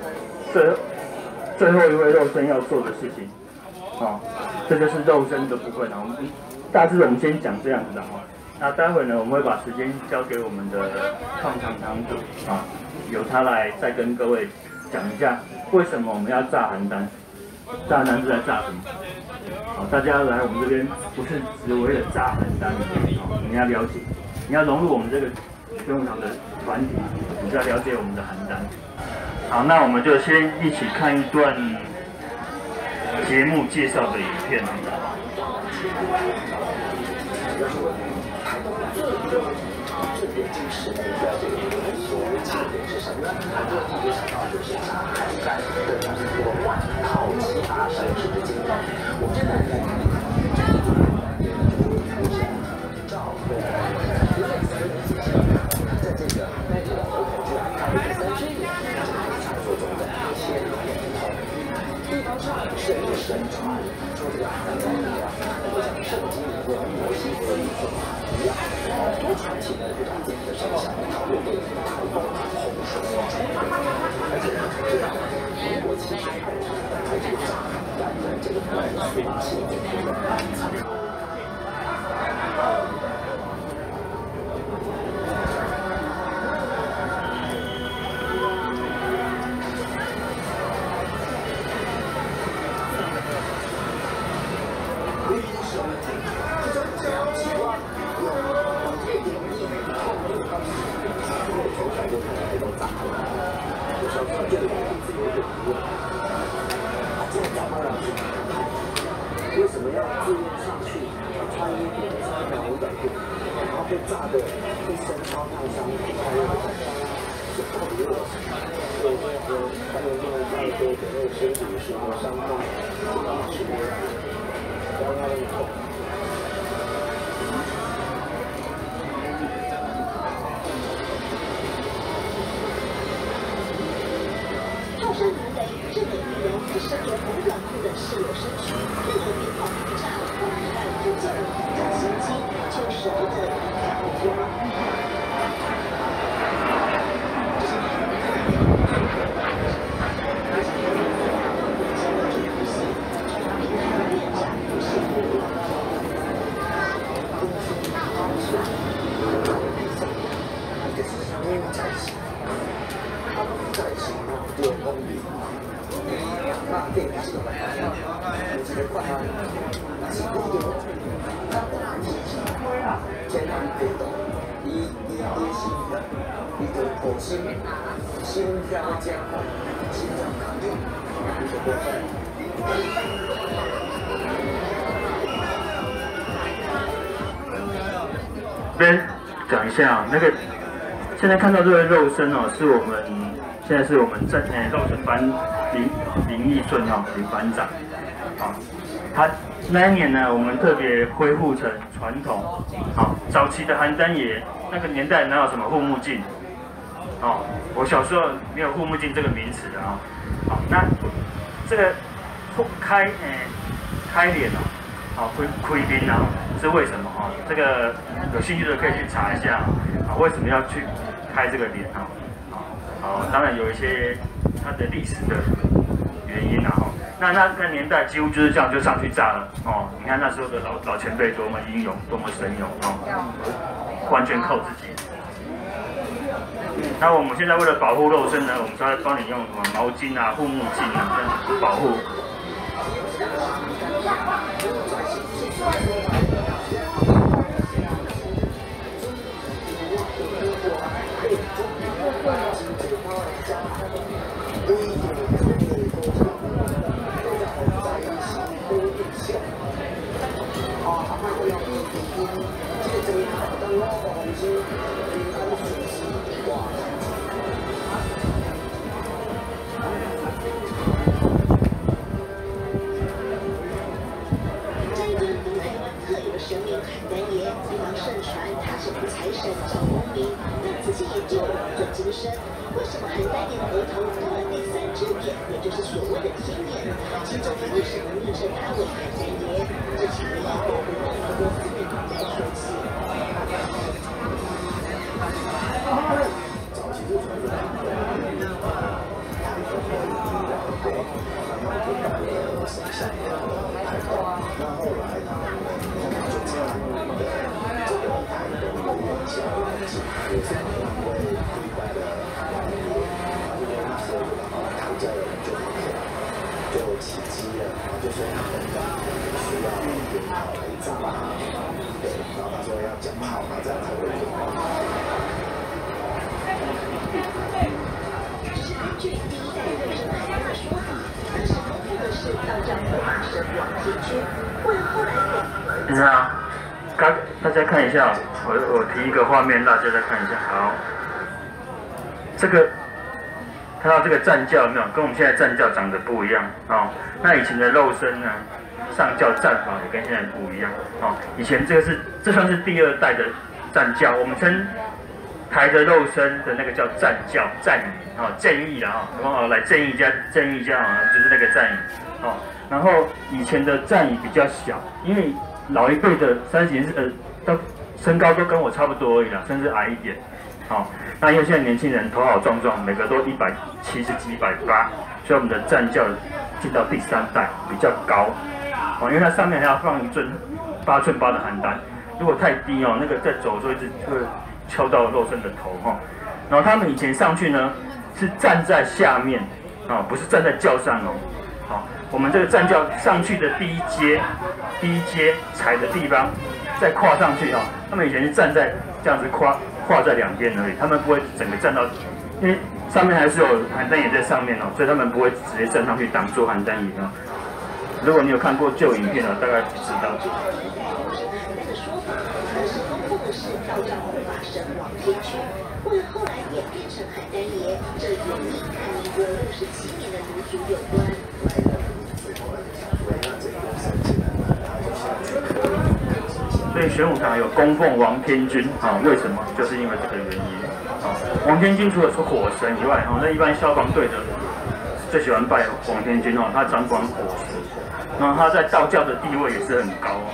最后一位肉身要做的事情。这就是肉身的部分大致我们先讲这样子的那待会呢，我们会把时间交给我们的创场堂主由他来再跟各位讲一下为什么我们要炸邯郸，炸邯郸是在炸什么？大家来我们这边不是只为了炸邯郸你要了解，你要融入我们这个宣武堂的团体，你就要了解我们的邯郸。好，那我们就先一起看一段节目介绍的影片为什么要自愿上去？穿衣服穿100、500度，然后被炸的一身超烫伤，还有这到底为什么？所以说他们用太多的那个身体的伤害，这个是让他们痛。 众生难为，这个女人还身着红短裤的室友身躯，任何变化不炸，不明白不见了这心机，就舍不得离开后宫。心跳加快，心脏卡住，你就过分。 这边讲一下那个，现在看到这个肉身哦，是我们现在是我们肉身班林义顺林班长啊，他那一年呢，我们特别恢复成传统，好，早期的邯郸爷那个年代哪有什么护目镜？哦，我小时候没有护目镜这个名词的啊。好，那这个开脸哦，好开面啊，是为什么啊？这个有兴趣的可以去查一下啊，为什么要去开这个脸啊？好，当然有一些它的历史的原因啊。那个年代几乎就是这样就上去炸了哦。你看那时候的老前辈多么英勇，多么神勇哦，完全靠自己。那我们现在为了保护肉身呢，我们才会帮你用什么毛巾啊、护目镜啊这样保护。 为什么邯郸爷的额头多了第3只眼，也就是所谓的金眼？其中为什么昵称他为邯郸爷？这其中我们透过4年来说起。 早期就传出来，神像，那后来呢，就这样这个台东的影响，也是因为古代的唐家人就起机了，然后就说他们需要鞭炮来炸，对，然后他说要讲炮，那这样才会鞭炮。 这是根据第1代肉身邯郸的说法，当时吩咐的是道教护法神王接军，为了后来等一下，大家看一下，我提一个画面，大家再看一下。好，这个看到这个战教有没有？跟我们现在战教长得不一样哦。那以前的肉身呢，上教战法也跟现在不一样哦。以前这算是第2代的战教，我们称抬着肉身的那个叫战教战仪哦，战役啦哦，来战役一下就是那个战役哦。然后以前的战椅比较小，因为老一辈的30几岁都身高都跟我差不多而已啦，甚至矮一点。好、那因为现在年轻人头好壮壮，每个都170几、180，所以我们的战教进到第3代比较高。因为它上面还要放一尊8寸8的邯郸，如果太低那个在走的时候一直会敲到肉身的头然后他们以前上去呢是站在下面不是站在轿上我们这个战教上去的第一阶踩的地方，再跨上去他们以前是站在这样子跨在两边而已，他们不会整个站到，因为上面还是有邯郸爷在上面所以他们不会直接站上去挡住邯郸爷如果你有看过旧影片啊，大概就知道。 或者后来演变成邯郸爷，这原因和民国67年的卢族有关。 所以玄武堂有供奉王天君啊，为什么？就是因为这个原因啊。王天君除了是火神以外，那一般消防队的最喜欢拜王天君哦，他掌管火神，然后他在道教的地位也是很高哦。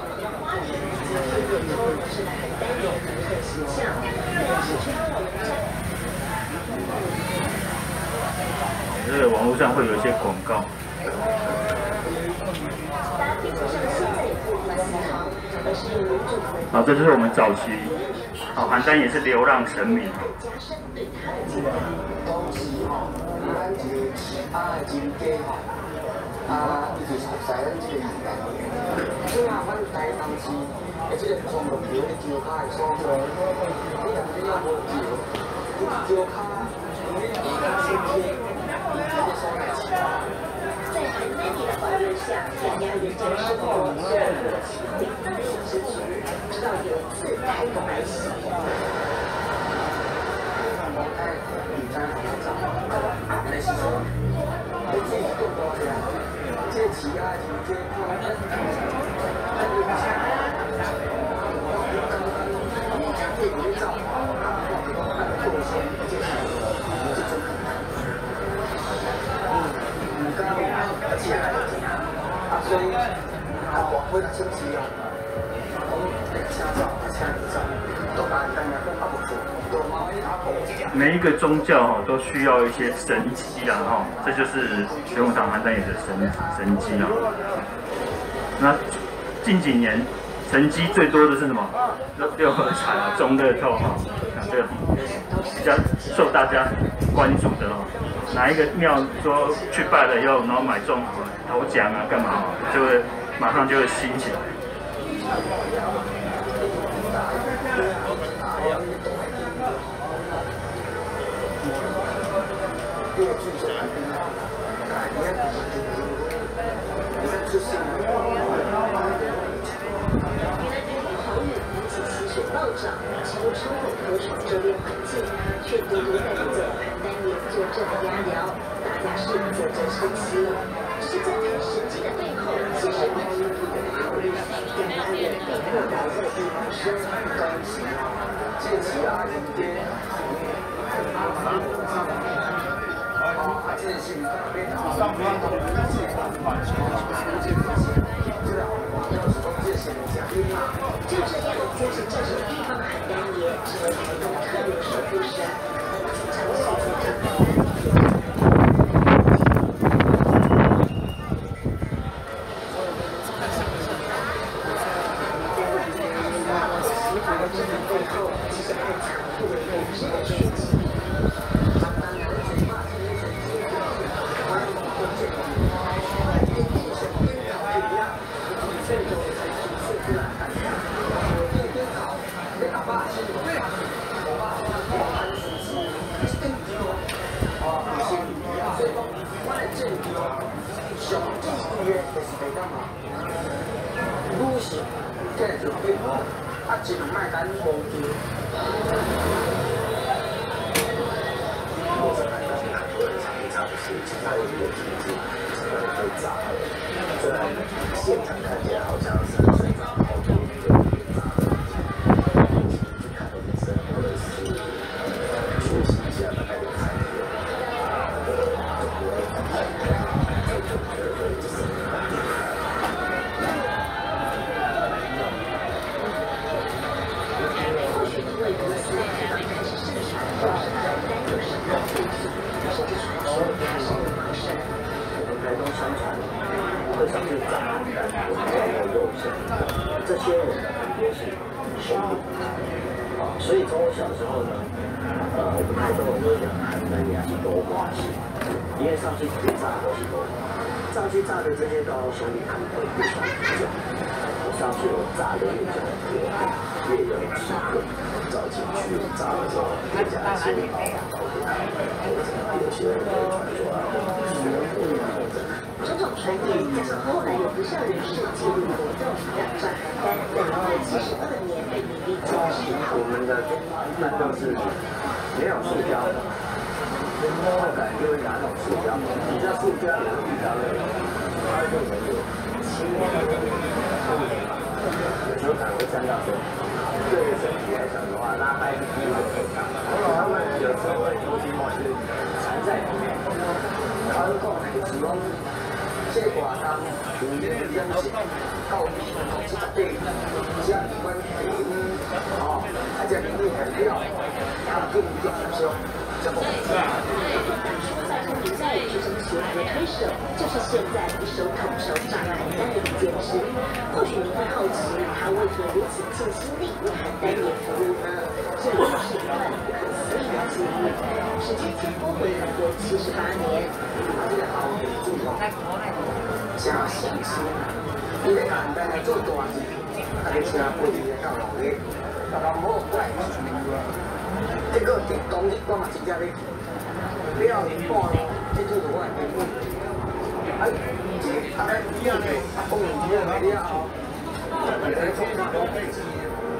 这个网络上会有一些广告。好，这就是我们早期，好，邯郸也是流浪神明。 伊就是熟悉咱即个时代。所以啊，阮台当时的即个黄龙桥的桥卡的所在，你若你要无桥，你桥卡，先天，这个所在是。 在邯郸爷的保佑下，参加人间生活虽然过起伟大的小诗曲，直到有一次台风来袭。 这起啊，这所以啊，为了升级啊， 每一个宗教都需要一些神迹啊，这就是玄武堂邯郸爷的神迹啊。那近几年神迹最多的是什么？六合彩啊，中乐透哈，这个比较受大家关注的哦。哪一个庙说去拜了以后，然后买中头奖啊，干嘛就会马上就会兴起。 暴涨，几乎超过河床周边环境，却独独带不走邯郸爷坐镇的压疗，大家是啧啧称奇。只是这层神迹的背后，其实隐藏不同的考虑，让家人被迫倒在地方生。 这起啊，今天这是就这样，就是这首地方邯郸爷成为台东特有守护神，和主张守护者。 现场看起来好像是水涨好多看到的是或者是出席一下大概有参与或许因为如此，当开始盛传都是邯郸有神的故事，甚至传说他是个盲神。 我们台东相传会上去炸邯郸，我们要肉身，这些人呢很多是兄弟啊，所以从我小时候呢，我们台东人都讲邯郸也是多花戏，因为上去去炸都是多花，上去炸的这些高兄弟他们会互相比较，我上去我炸的越久越有气氛，早进去炸的时候越加气氛，有些人会传说啊， 种种传言，加上后来有不少人士介入活动，让转邯郸在1972年被明令禁止。 我们的战斗是没有塑胶的，后来就会拿那种塑胶，你知道塑胶也是塑胶的，它就没有轻微的，有时候可能会沾到水。对于身体来讲的话，拉开是机会更大。他们有时候会有些是缠在里面，他是讲就是讲，这活动有啲养殖到70岁，只要离婚离哦，而且年龄很小，他更不讲说这么。 赛后比赛是什么协和推手，就是现在一手统筹转邯郸的李建志。或许你会好奇，他为何如此尽心力为邯郸也服务呢？这也是一段不可思议的际遇。时间前后回返过78年。 真相信，伊咧邯郸来做大事，啊，个车飞去到路咧，大家无怪。结果当日我嘛真正咧。不要年半咯，这就是我的题目。啊，公园之后来了后，大家从那拢飞机，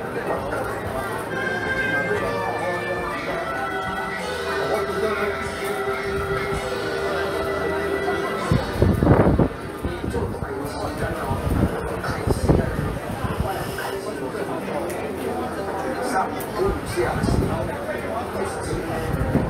做大游戏干哦，开心啊，开心，上不下气，这是真的。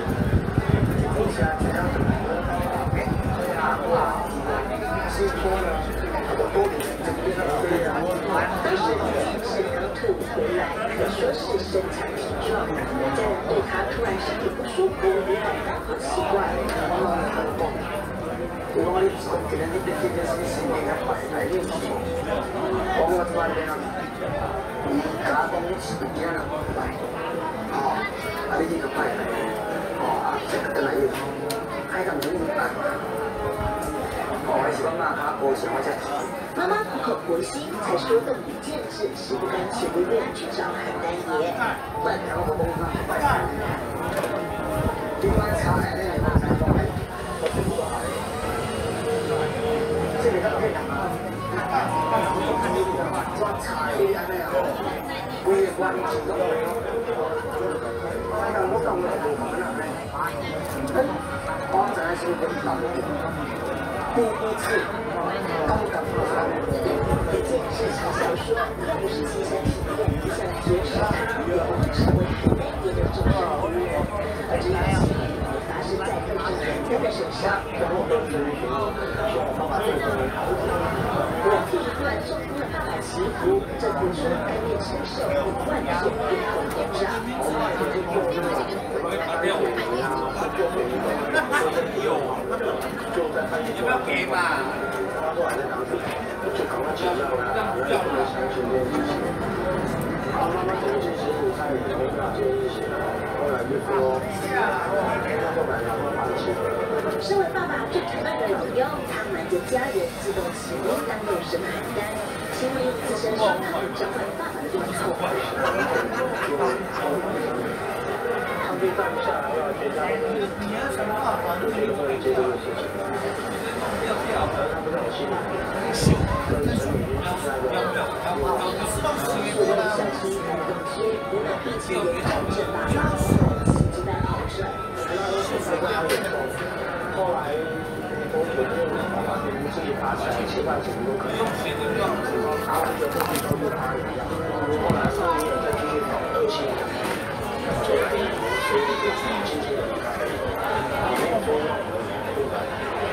当时李建志刚退伍回来，可说是身强体壮，家人对他突然身体不舒服也感到好奇怪。 如果你做一个你对这件事情你要摆来练习，我突然间啊，你假讲你是不见了，哦，啊你这个摆来，哦啊这个等来用，还讲你摆，哦还是讲那他高兴我才。 妈妈苦口婆心才说动李建志是不甘情不愿去找邯郸爷。 拜堂我公公拜堂，你妈查来那个哪才讲？我真不好。这里头可以讲啊，抓查的安尼啊，规个关系都没有。我讲我讲的不可能嘞，我才是领导。第一次刚刚出来， 李建志常笑说，要不是亲身体验，一下来结识他，也不会成为邯郸爷的终身敌人。而这一切也发生在儿子邯郸的身上。为替突然中风的爸爸祈福，这部说甘愿承受10000血病后年长。 要不要给嘛？ 身为爸爸最疼爱的老幺，他瞒着家人自动起兵当肉身邯郸，因为自身伤痛交换爸爸的病痛。 后来我决定把名字打起来，7块钱都可以。他们的东西都是他一样。后来上面再继续搞27年，所以就轻轻的离开，没有说对吧？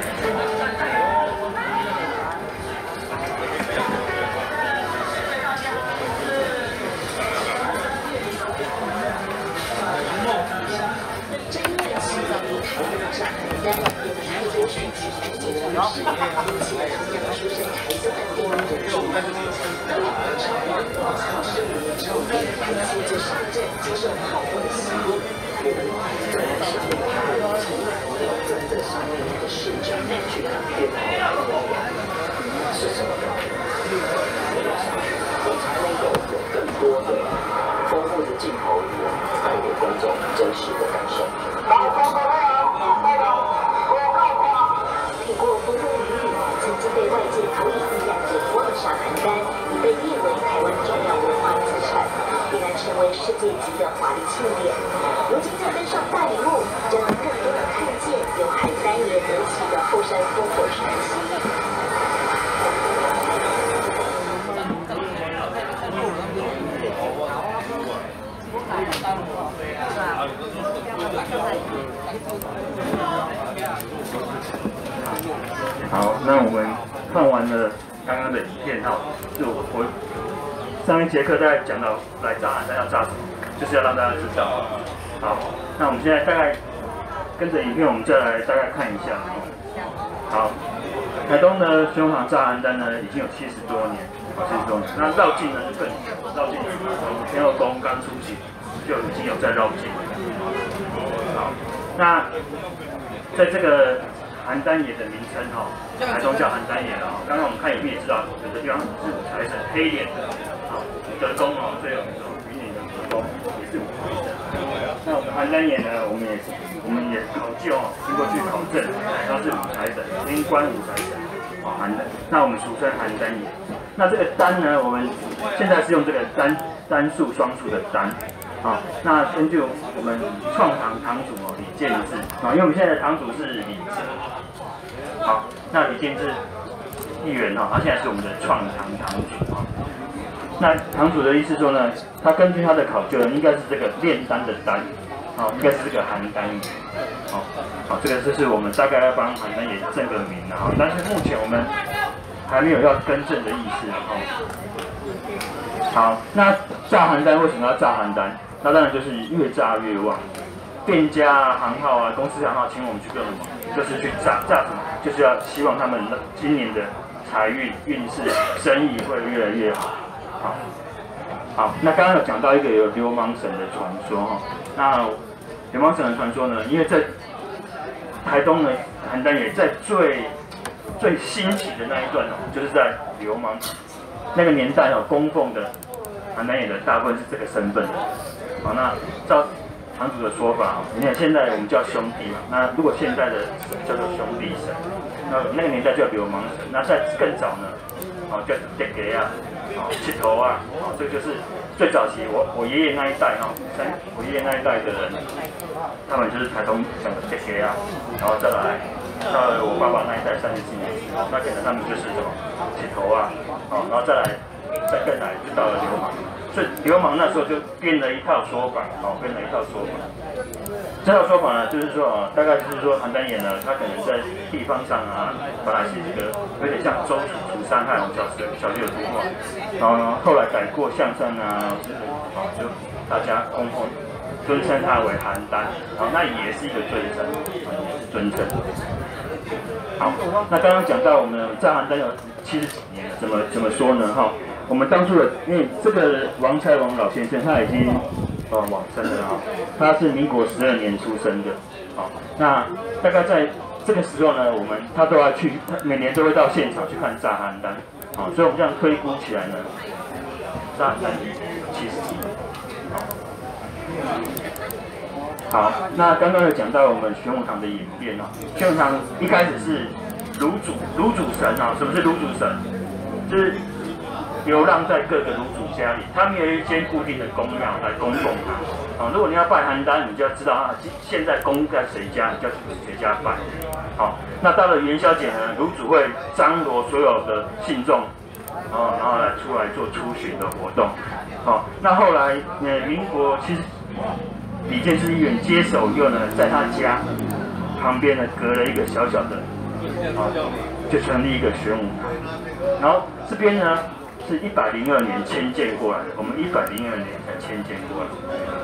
但有的台阶顺其南京同事，因其堂娘出身台中的地方人士，到了朝阳曹氏5年之后，他亲自上阵接受炮火的洗礼。在上面他从来没有跟着上面的市长去当兵，是什么？我才能够有更多的丰富的镜头语言，带给观众真实的感受。经过风风雨雨， 世界级的华丽庆典。如今再登上大荧幕，将让更多人看见由邯郸爷得起的后山烽火传奇。 好，那我们看完了刚刚的影片哈，就我上一节课大概讲到来炸邯郸要炸什么，就是要让大家知道。好，那我们现在大概跟着影片，我们再来大概看一下。好，台东的玄武堂炸邯郸呢，已经有70多年，70多年。那绕境呢是更绕境，从天后宫刚出行就已经有在绕境。好，那在这个邯郸爷的名称哈，台东叫邯郸爷了哈。刚刚我们看影片也知道，有的地方是五财神，黑脸的，好，德公哦，最有名的云林的德公也是五财神。那我们邯郸爷呢，我们也考究哦，经过去考证，它是五财神，天官五财神，哦，邯郸。那我们俗称邯郸爷。那这个单呢，我们现在是用这个单数双数的单。好，那根据我们创堂堂主哦李建志啊，因为我们现在的堂主是李哲，好，那李建志议员哈，他现在是我们的创堂堂主啊。那堂主的意思说呢，他根据他的考究，应该是这个炼丹的丹，啊，应该是这个邯郸爷，好，这个就是我们大概要帮邯郸爷正个名的哈，但是目前我们还没有要更正的意思哈。好，那炸邯郸为什么要炸邯郸？那当然就是越炸越旺，店家啊、行号啊、公司行号请我们去干什么？就是去炸什么？就是要希望他们今年的财运、运势、生意会越来越好。好，那刚刚有讲到一个有流氓神的传说哈。那流氓神的传说呢，因为在台东呢，邯郸也在最兴起的那一段哦，就是在流氓那个年代哦，供奉的邯郸爷的大部分是这个身份的。好，那照堂主的说法，你看现在我们叫兄弟嘛，那如果现在的叫做兄弟神，那个年代叫流氓神，那在更早呢，叫德给啊，七头啊，这个就是最早期我爷爷那一代我爷爷那一代的人，他们就是台东讲的德给啊，然后再来到了我爸爸那一代34年，那可能他们就是什么七头啊，然后再更来就到了流氓。所以流氓那时候就编了一套说法，这套说法呢，就是说大概就是说邯郸爷呢，他可能在地方上啊，本来是一个有点像周楚除三害，我们小学有读过，然后后来改过向善啊，就大家共同尊称他为邯郸，然后那也是一个尊称，也是尊称。好，那刚刚讲到我们炸邯郸有70几年，怎么说呢？哈。我们当初的，因为这个王蔡王老先生他已经往生了哈，他是民国12年出生的，好，那大概在这个时候呢，他都要去，他每年都会到现场去看炸邯郸，好，所以我们这样推估起来呢，炸邯郸70几年，好，那刚刚有讲到我们玄武堂的演变哦，玄武堂一开始是炉主神啊，什么是炉主神？就是流浪在各个炉主家里，他们有一间固定的公庙来供奉他。如果你要拜邯郸，你就要知道现在供在谁家，你就要去谁家拜。好，那到了元宵节呢，炉主会张罗所有的信众，然后来出来做出巡的活动。好，那后来民国其实李建志议员接手以后呢，在他家旁边呢隔了一个小小的，就成立一个玄武堂。然后这边呢。是102年迁建过来的，我们102年才迁建过来。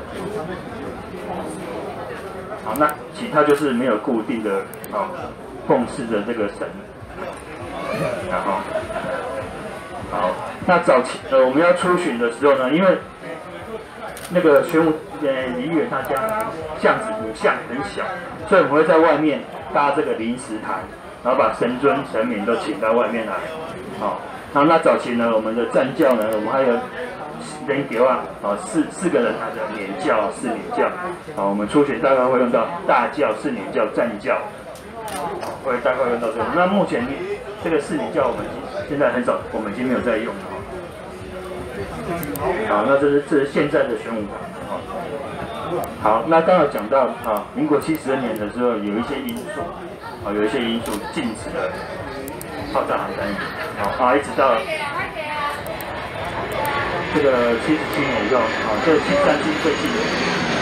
好，那其他就是没有固定的奉祀的这个神。然后，好，那早期我们要出巡的时候呢，因为那个玄武李议员他家母巷很小，所以我们会在外面搭这个临时台，然后把神尊神明都请到外面来，然后那早期呢，我们的站轿呢，我们还有人流啊，四个人拿着辇轿、4辇轿，我们出巡大概会用到大轿、4辇轿、站轿，会大概用到这个。那目前这个4辇轿我们现在很少，我们已经没有在用了。 好，那这是现在的玄武堂。好，那刚刚讲到啊，民国72年的时候，有一些因素，有一些因素禁止了炮炸邯郸营，一直到这个77年以后，这个737废弃了。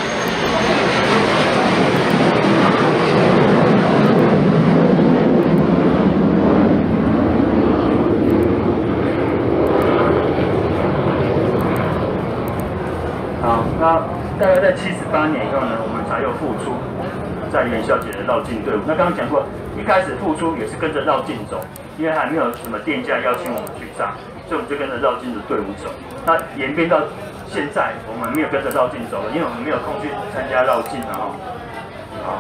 好，那大概在78年以后呢，我们才又复出，在元宵节的绕境队伍。那刚刚讲过，一开始复出也是跟着绕境走，因为还没有什么店家邀请我们去炸，所以我们就跟着绕境的队伍走。那演变到现在，我们没有跟着绕境走了，因为我们没有空去参加绕境了哈。好，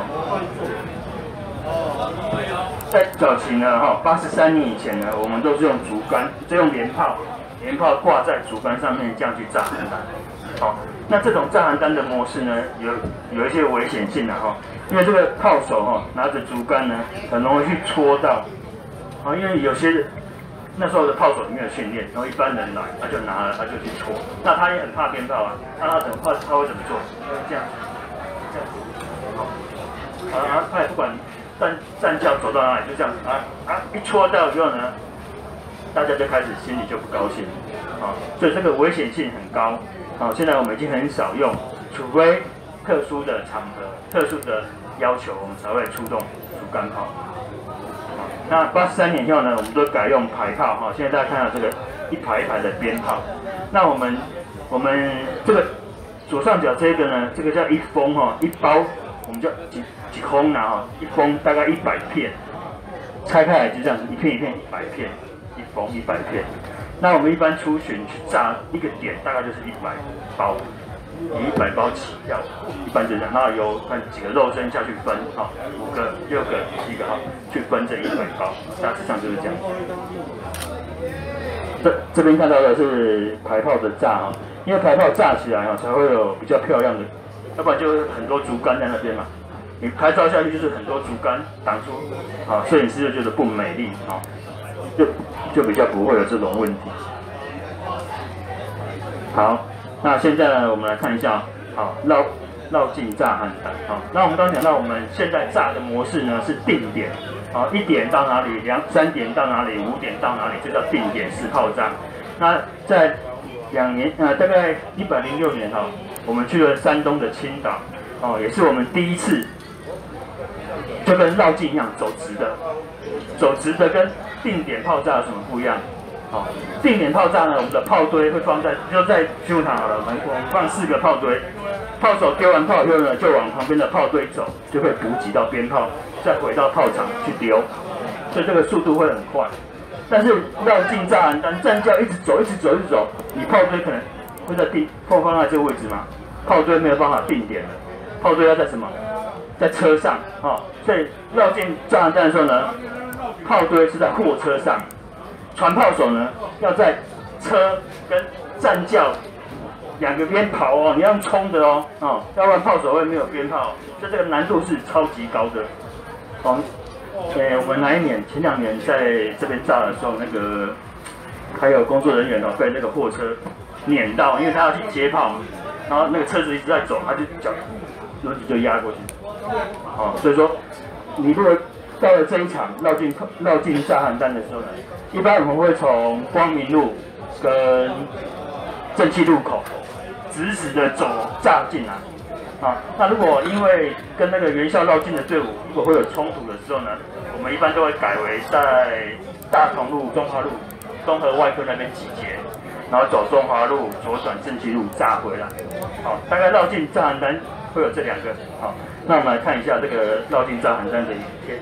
在早期呢，83年以前呢，我们都是用竹竿，就用连炮挂在竹竿上面这样去炸邯郸。好，那这种炸邯郸的模式呢，有一些危险性因为这个炮手拿着竹竿呢，很容易去戳到，因为有些那时候的炮手没有训练，然后一般人来他就拿了他就去戳，那他也很怕鞭炮那他怎么怕？他会怎么做？这样，好，他也不管站轿走到哪里，就这样一戳到以后呢，大家就开始心里就不高兴所以这个危险性很高。现在我们已经很少用，除非特殊的场合、特殊的要求，我们才会出动竹竿炮。那83年以后呢，我们都改用排炮现在大家看到这个一排一排的鞭炮。那我们这个左上角这个呢，这个叫一封一包，我们叫几封一封大概100片，拆开来就这样子，一片一片100片，一封100片。那我们一般出巡去炸一个点，大概就是100包，以100包起跳，一般就这样。然后有看几个肉身下去分5个、6个、7个去分这100包，大致上就是这样。这边看到的是排炮的炸因为排炮炸起来才会有比较漂亮的，要不然就很多竹竿在那边嘛。你拍照下去就是很多竹竿挡住，摄影师就觉得不美丽就比较不会有这种问题。好，那现在呢，我们来看一下，绕境炸邯郸。那我们刚刚讲到，我们现在炸的模式呢是定点，1点到哪里，3点到哪里，5点到哪里，这叫定点式炮炸。那在2年，大概106年我们去了山东的青岛，也是我们第一次，就跟绕境一样走直的跟定点炮炸有什么不一样？定点炮炸呢，我们的炮堆会放在，就在玄武堂好了，我们放4个炮堆，炮手丢完炮以后呢，就往旁边的炮堆走，就会补给到鞭炮，再回到炮场去丢，所以这个速度会很快。但是绕境炸邯郸，站轿一直走，你炮堆可能会在放在这个位置嘛，炮堆没有办法定点了，炮堆要在什么？在车上所以绕境炸邯郸的时候呢，炮堆是在货车上，传炮手呢要在车跟站轿2个边跑你要用冲的要不然炮手会没有鞭炮，所以这个难度是超级高的。我们哪一年？前2年在这边炸的时候，那个还有工作人员被那个货车碾到，因为他要去接炮嘛，然后那个车子一直在走，他就轮子就压过去。所以说，你如果到了这一场绕境炸邯郸的时候呢，一般我们会从光明路跟正气路口直的走炸进来。那如果因为跟那个元宵绕境的队伍如果会有冲突的时候呢，我们一般都会改为在大同路、中华路、东河外科那边集结，然后走中华路左转正气路炸回来。大概绕境炸邯郸会有这2个。那我们来看一下这个绕境炸邯郸的影片。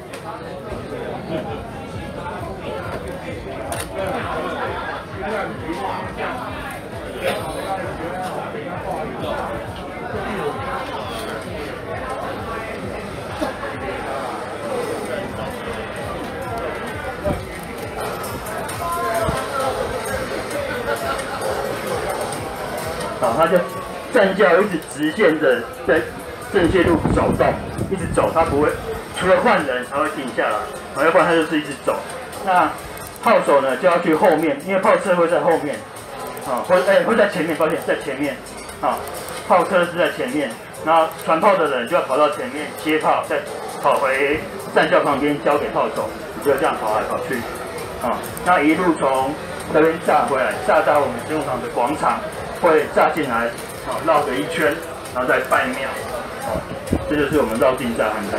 他就站轿一直直线的在正确路走动，一直走，他不会除了换人才会停下来，要不然他就是一直走。那炮手呢就要去后面，因为炮车会在后面， 或在前面，抱歉，在前面，炮车是在前面，然后传炮的人就要跑到前面接炮，再跑回站哨旁边交给炮手，你就这样跑来跑去，那一路从那边炸回来，炸到我们军武场的广场，会炸进来，绕个一圈，然后再拜庙，这就是我们绕境炸邯郸。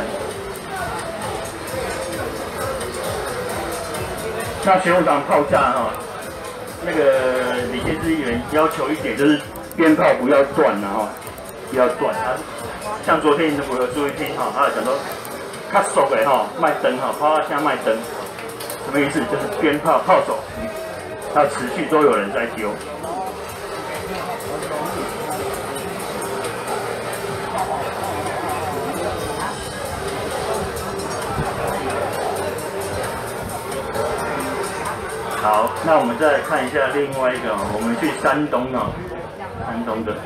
那玄武场炮炸那个李县市议员要求一点就是鞭炮不要断不要断。像昨天我有注意听他有讲说，较熟的卖灯炮声卖灯，什么意思？就是鞭炮炮手要持续都有人在丢。好，那我们再来看一下另外一个，我们去山东山东的。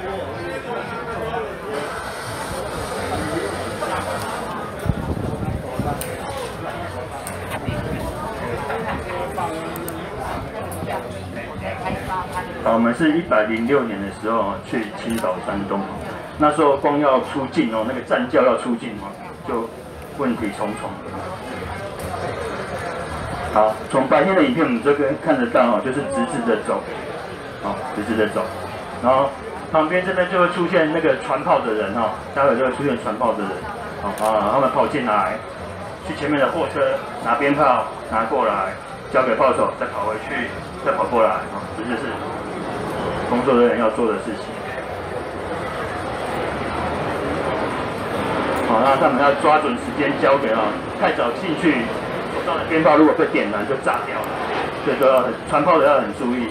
我们是106年的时候去青岛山东，那时候光要出境那个战教要出境就问题重重。好，从白天的影片我们这边看得到就是直直的走，直直的走，然后旁边这边就会出现那个传炮的人待会就会出现传炮的人，他们跑进来，去前面的货车拿鞭炮拿过来，交给炮手，再跑回去，再跑过来，这就是工作人员要做的事情。那他们要抓准时间交给太早进去。手上的鞭炮如果被点燃就炸掉了，所以说传炮的要很注意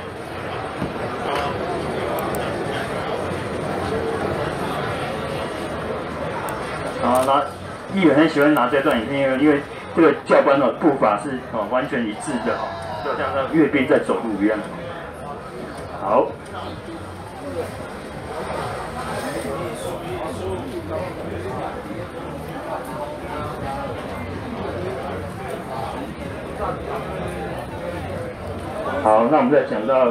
那议员很喜欢拿这段影片，因为这个教官步伐是完全一致的就像那阅兵在走路一样。好。好，那我们再讲到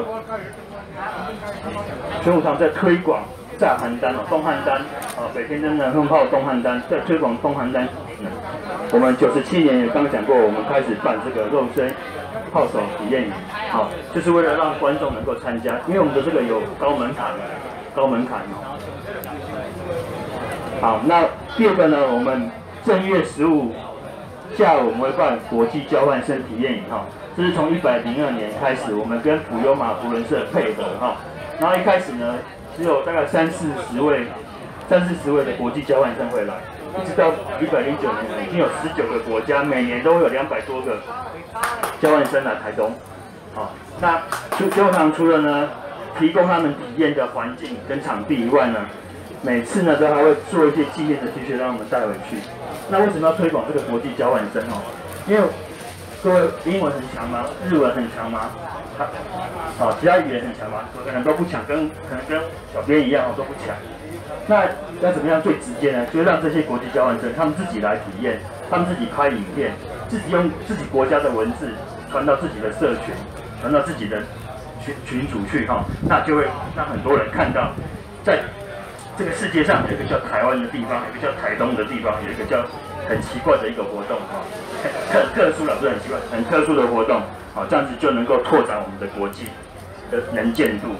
玄武场在推广炸邯郸东邯郸北天真南风炮东邯郸，在推广东邯郸。我们97年也刚讲过，我们开始办这个肉身炮手体验营，就是为了让观众能够参加，因为我们的这个有高门槛好，那第二个呢，我们正月15下午我们会办国际交换生体验营这是从102年开始，我们跟普悠玛福人社配合然后一开始呢，只有大概30-40位的国际交换生会来，一直到109年已经有19个国家，每年都会有200多个交换生来台东。那教堂除了呢提供他们体验的环境跟场地以外呢，每次呢都还会做一些纪念的 T 恤让他们带回去。那为什么要推广这个国际交换生因为各位英文很强吗？日文很强吗？其他语言很强吗？可能都不强，可能跟小编一样都不强。那要怎么样最直接呢？就让这些国际交换生他们自己来体验，他们自己拍影片，自己用自己国家的文字传到自己的社群，传到自己的群组去那就会让很多人看到，在这个世界上有一个叫台湾的地方，有一个叫台东的地方，有一个叫很奇怪的一个活动很特殊了，不是很奇怪，很特殊的活动这样子就能够拓展我们的国际的能见度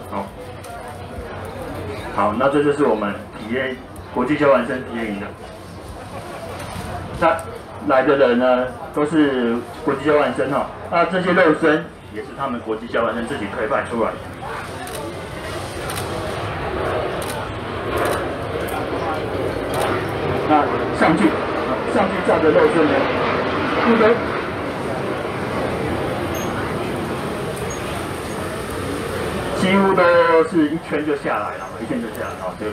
好，那这就是我们体验国际交换生体验营的。那来的人呢，都是国际交换生那这些肉身也是他们国际交换生自己推派出来的。那上去炸的肉身呢，应该几乎都是一圈就下来了，一圈就下来就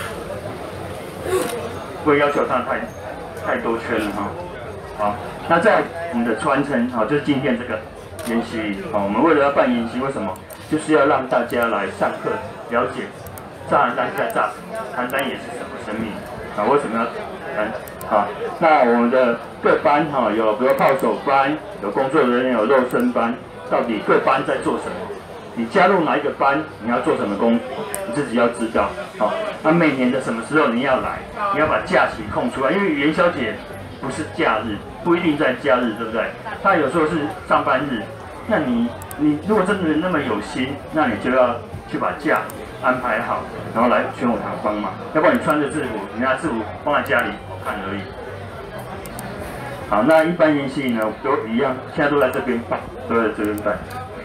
不会要求它太多圈了好，那在我们的传承就是今天这个研习我们为了要办研习，为什么？就是要让大家来上课了解炸邯郸在炸什么，邯郸也是什么生命为什么要那我们的各班有比如炮手班，有工作人员，有肉身班，到底各班在做什么？ 你加入哪一个班，你要做什么工作，你自己要知道。好，那每年的什么时候你要来，你要把假期空出来，因为元宵节不是假日，不一定在假日，对不对？它有时候是上班日。那你如果真的那么有心，那你就要去把假安排好，然后来玄武堂帮忙。要不然你穿着制服，你拿制服放在家里看而已。好，那一般研习呢都一样，现在都在这边办，都在这边办。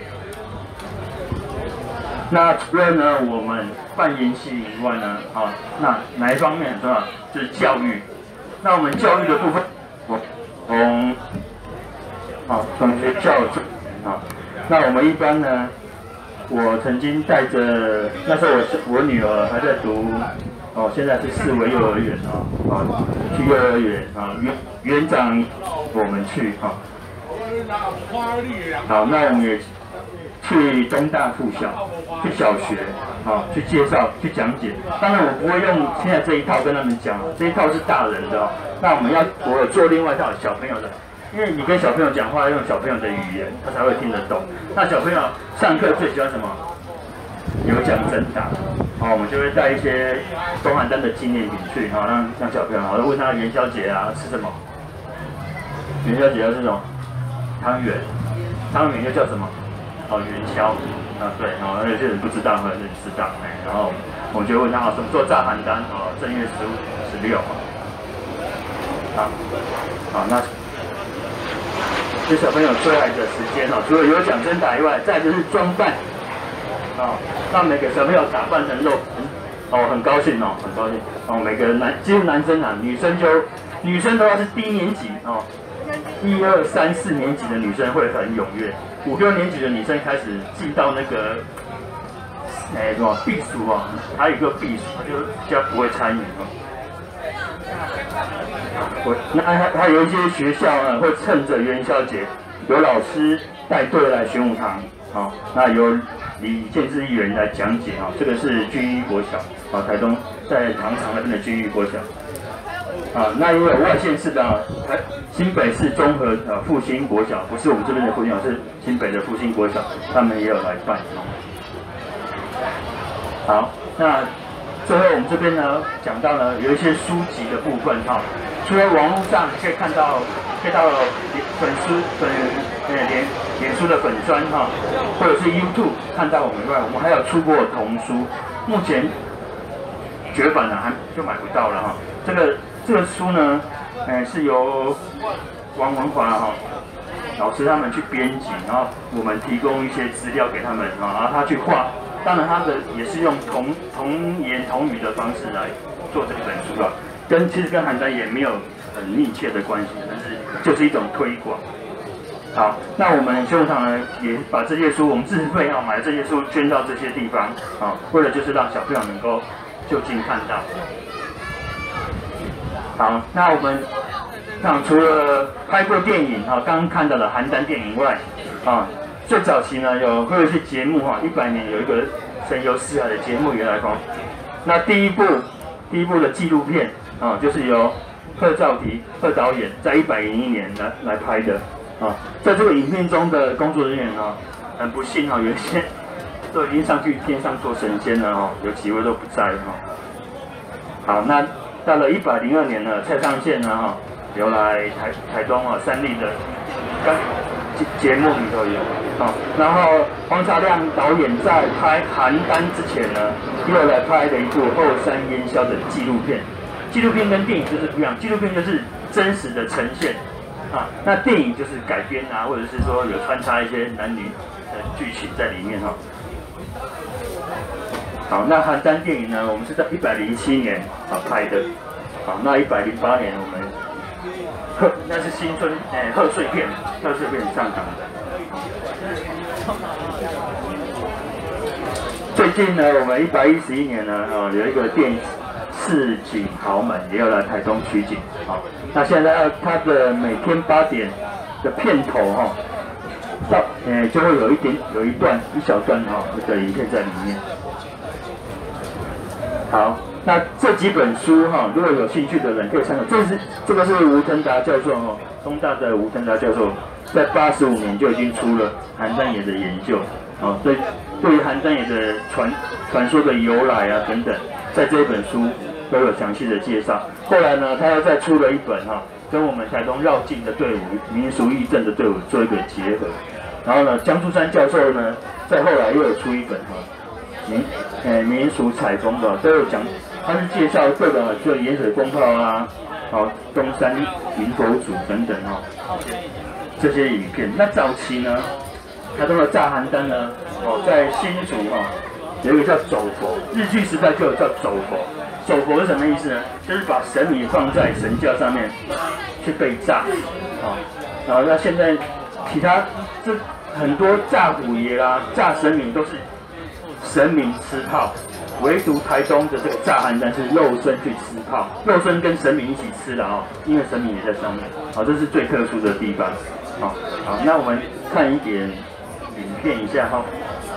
那除了呢我们办研习以外呢，那哪一方面很重要？就是教育。那我们教育的部分，从学校那我们一般呢，我曾经带着那时候我女儿还在读，现在是4维幼儿园去幼儿园园长我们去好，那我们也去东大附小，去小学去介绍去讲解。当然我不会用现在这一套跟他们讲，这一套是大人的那我有做另外一套小朋友的。因为你跟小朋友讲话，用小朋友的语言，他才会听得懂。那小朋友上课最喜欢什么？有奖征答。我们就会带一些东邯郸的纪念品去，让小朋友，我问他元宵节吃什么？元宵节要吃什么？汤圆，汤圆又叫什么？元宵。对，有些人不知道，有些人知道。然后我们就问他什么时候炸邯郸？正月15、16。好，那。是小朋友最爱的时间除了有奖征答以外，再就是装扮让每个小朋友打扮成肉很高兴很高兴每个几乎男生女生的话是低年级1、2、3、4年级的女生会很踊跃，5、6年级的女生开始进到那个什么避暑还有一个避暑，就比较不会参与那还有一些学校会趁着元宵节，有老师带队来玄武堂，那由李建志议员来讲解这个是军医国小台东在糖厂那边的军医国小那也有外县市的新北市综合复兴国小，不是我们这边的复兴是新北的复兴国小，他们也有来办好，那最后我们这边呢讲到呢有一些书籍的部分除了网络上可以看到脸书的粉专或者是 YouTube 看到我们以外，我们还有出过童书，目前绝版还就买不到了这个书呢是由王文华老师他们去编辑，然后我们提供一些资料给他们然后他去画。当然，他的也是用童言童语的方式来做这本书其实跟邯郸也没有很密切的关系，但是就是一种推广。好，那我们玄武堂呢也把这些书，我们自费买这些书捐到这些地方为了就是让小朋友能够就近看到。好，那我们除了拍过电影刚刚看到的邯郸电影外最早期呢会有一些节目100年有一个神游四海的节目原来那第一部的纪录片就是由贺兆提贺导演在101年来拍的在这个影片中的工作人员很不幸有一些都已经上去天上做神仙了有几位都不在好，那到了102年呢，蔡尚宪呢有来台东三立的节目里头有然后黄茶亮导演在拍邯郸之前呢，又来拍了一部后山烟消的纪录片。纪录片跟电影就是不一样，纪录片就是真实的呈现那电影就是改编或者是说有穿插一些男女的剧情在里面好，那邯郸电影呢，我们是在107年拍的那108年我们那是新春贺岁片上档的。最近呢，我们111年呢，有一个电影《市井豪门》也要来台东取景那现在它的每天8点的片头就会有一小段的影片在里面。好，那这几本书如果有兴趣的人可以参考。这个是吴腾达教授东大的吴腾达教授在85年就已经出了邯郸爷的研究，哦，对于邯郸爷的传说的由来啊等等，在这一本书都有详细的介绍。后来呢，他又再出了一本哈，跟我们台东绕境的队伍、民俗义政的队伍做一个结合。然后呢，江树山教授呢，在后来又有出一本哈，民俗采风的都有讲，他是介绍各个就盐水风炮啊，哦，东山云佛祖等等哈，这些影片。那早期呢，台东的炸邯郸呢，哦，在新竹哈有一个叫走佛，日据时代就有叫走佛。走佛是什么意思呢？就是把神明放在神教上面去被炸，啊，然后那现在其他这很多炸虎爷啦、炸神明都是神明吃炮，唯独台东的这个炸邯郸是肉身去吃炮，肉身跟神明一起吃的啊，因为神明也在上面，好，这是最特殊的地方，好，那我们看一点影片一下哈。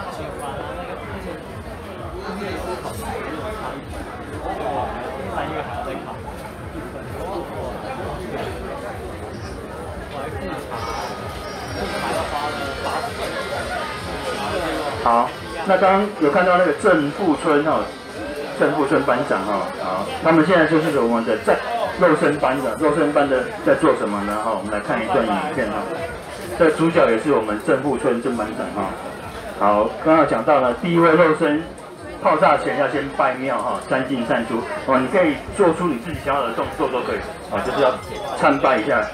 好，那刚刚有看到那个郑富春哈，郑富春班长哈，好，他们现在就是我们的在肉身班的在做什么呢？哈，我们来看一段影片哈。这主角也是我们郑富春郑班长哈。好，刚刚讲到了第一位肉身炮炸前要先拜庙哈，三进三出哦，你可以做出你自己想要的动作都可以啊，就是要参拜一下。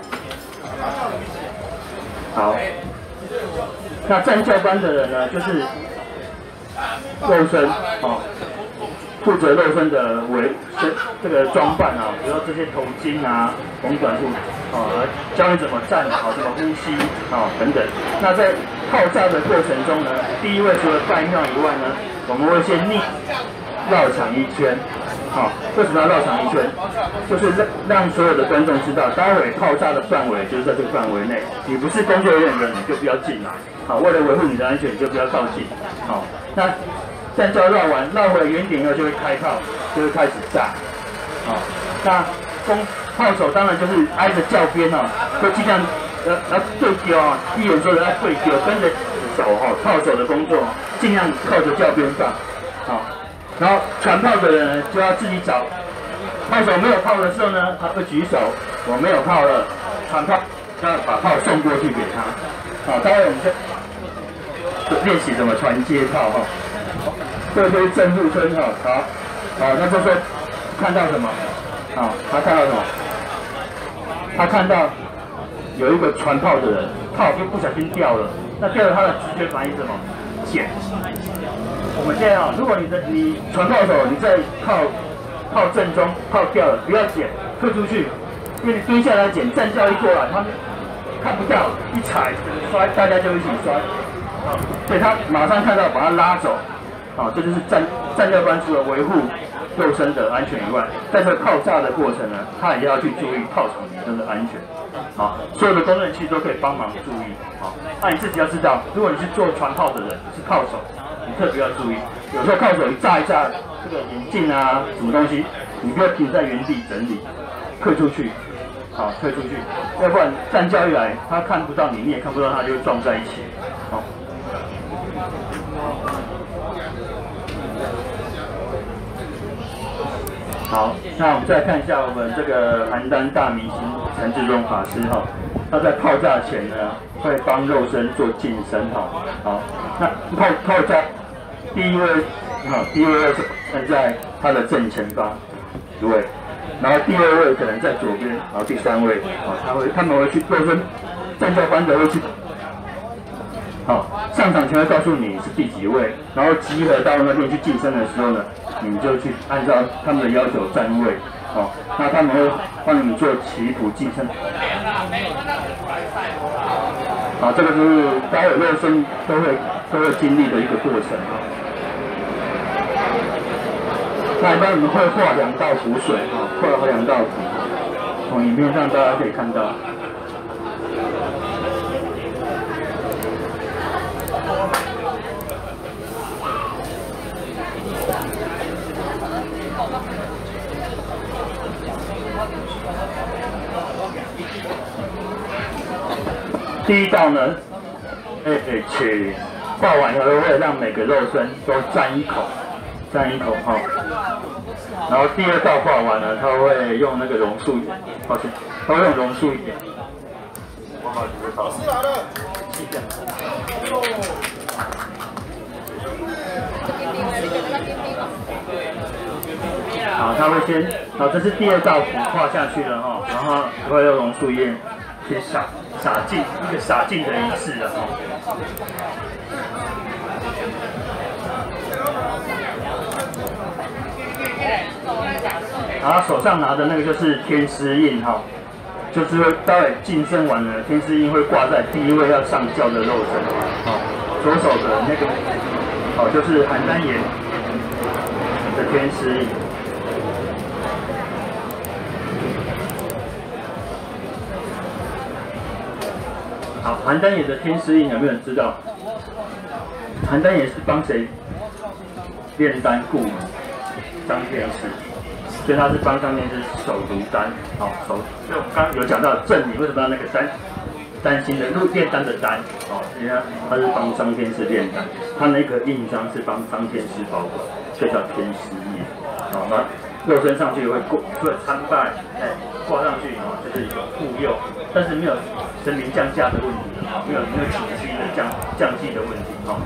好。那站教班的人呢，就是肉身哦，负责肉身的这个装扮啊，比如说这些头巾啊、红短裤哦，教你怎么站好、怎么呼吸哦等等。那在炮炸的过程中呢，第一位除了拜庙以外呢，我们会先绕场一圈。好，为什么要绕场一圈？就是让所有的观众知道，待会炮炸的范围就是在这个范围内，你不是工作人员，你就不要进来。好，为了维护你的安全，你就不要靠近。好，那站教绕回原点以后就会开炮，就会开始炸。好，那炮手当然就是挨着教鞭哦，会尽量要对丢啊，议员说的要对丢，跟着手哈，炮手的工作尽量靠着教鞭放。好。然后传炮的人就要自己找，炮手没有炮的时候呢，他会举手，我没有炮了，传炮要把炮送过去给他。好，待会我们就练习怎么传接炮哈。这个就是郑富春哈，好，那这时候看到什么？好，他看到什么？他看到有一个传炮的人，炮就不小心掉了，那掉了他的直觉反应是什么？捡。我们现在啊，如果你传炮手你在炮正中，炮掉了，不要捡，退出去，因为你蹲下来捡，站教一过来，他们看不到，一踩摔，大家就一起摔，啊，所以他马上看到把他拉走，啊，这就是站教官除了维护肉身的安全以外，在这个炮炸的过程呢，他也要去注意炮场里面的安全，好，所有的工人其实都可以帮忙注意，好，那你自己要知道，如果你是做传炮的人，是炮手。你特别要注意，有时候炮手一炸这个眼镜啊，什么东西，你不要停在原地整理，退出去，好，退出去，要不然站教一来，他看不到你，你也看不到他，就会撞在一起，好。好，那我们再看一下我们这个邯郸大明星陈志忠法师哈，他在炮炸前呢，会帮肉身做净身哈，好，那炮炸。第一位站在他的正前方一位，然后第二位可能在左边，然后第三位，他们会去肉身站教班的会去，好，上场前会告诉你是第几位，然后集合到那边去净身的时候呢，你就去按照他们的要求站位，好，那他们会帮你们做祈福净身。好，这个就是待会肉身都会经历的一个过程啊。那一般我们会画2道符水啊，画2道符，从影片上大家可以看到。 第一道呢，H 画完以后会让每个肉身都沾一口哈。然后第二道画完了，他会用那个榕树，抱歉，他会用榕树一点。老师来了。好，他会先，好，这是第二道符画下去了哈，然后会用榕树叶去洒净一个洒净的仪式了哈。然后手上拿的那个就是天师印哈，就是会待会晋升完了，天师印会挂在第一位要上轿的肉身啊，左手的那个哦就是邯郸岩的天师印。好，邯郸岩的天师印有没有人知道？邯郸岩是帮谁炼丹故张天师，所以他是帮张天师手炉丹，好手。所以我们刚刚有讲到正理为什么要那个丹心的炼丹的丹，哦，因为他是帮张天师炼丹，他那个印章是帮张天师保管，所以叫天师印。好，那肉身上去会参拜，挂上去哦，就是一个护佑，但是没有神明降价的问题，没有体积的降级的问题，哈。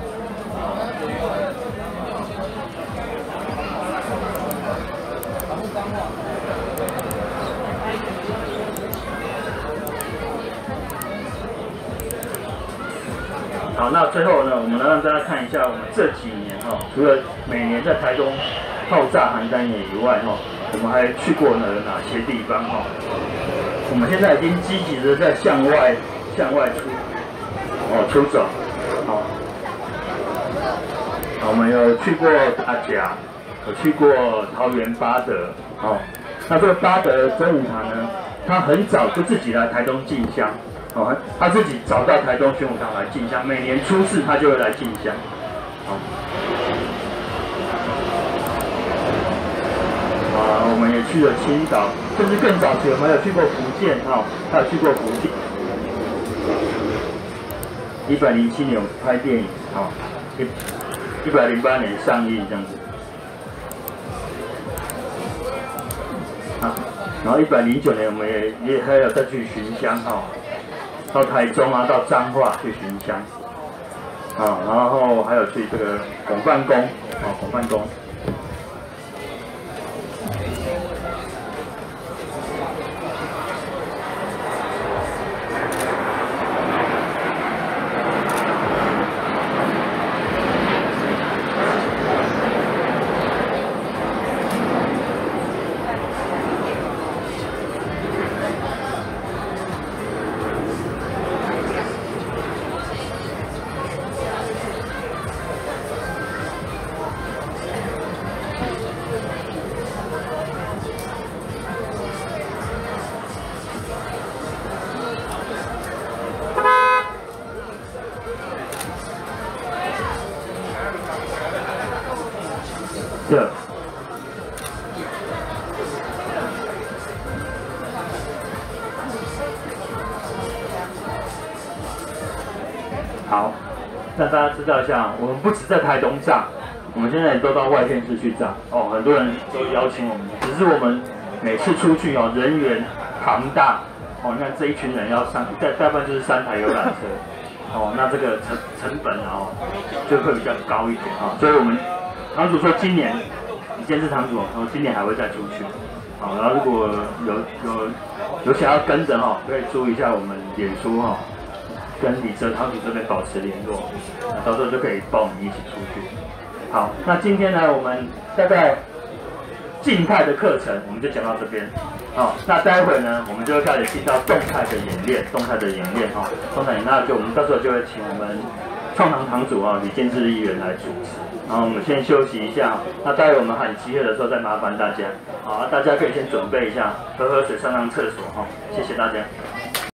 好，那最后呢，我们来让大家看一下，我们这几年哈，除了每年在台东炮炸邯郸岩以外哈，我们还去过了哪些地方哈？我们现在已经积极的在向外出走，好，我们有去过大甲，有去过桃园八德，哦，那这个八德真武堂呢，他很早就自己来台东进香。哦，他自己找到台东玄武堂来进香，每年初4他就会来进香。好，我们也去了青岛，甚至更早期我们有去过福建，还有去过福建。107年我们拍电影，108年上映这样子。然后109年我们也还有再去巡香到台中啊，到彰化去巡香，然后还有去这个广范宫，广范宫。好，让大家知道一下，我们不只在台东炸，我们现在也都到外县市去炸哦。很多人都邀请我们，只是我们每次出去人员庞大你看这一群人要大半就是3台游览车那这个成本就会比较高一点所以我们堂主说今年，你今天是堂主今年还会再出去然后如果有想要跟着可以注意一下我们脸书跟李哲堂主这边保持联络，到时候就可以报名一起出去。好，那今天呢，我们大概静态的课程我们就讲到这边。那待会呢，我们就会开始进到动态的演练，动态演练，那我们到时候就会请我们创堂堂主李建志议员来主持。然后我们先休息一下，那待会我们喊集合的时候再麻烦大家，大家可以先准备一下，喝水，上厕所谢谢大家。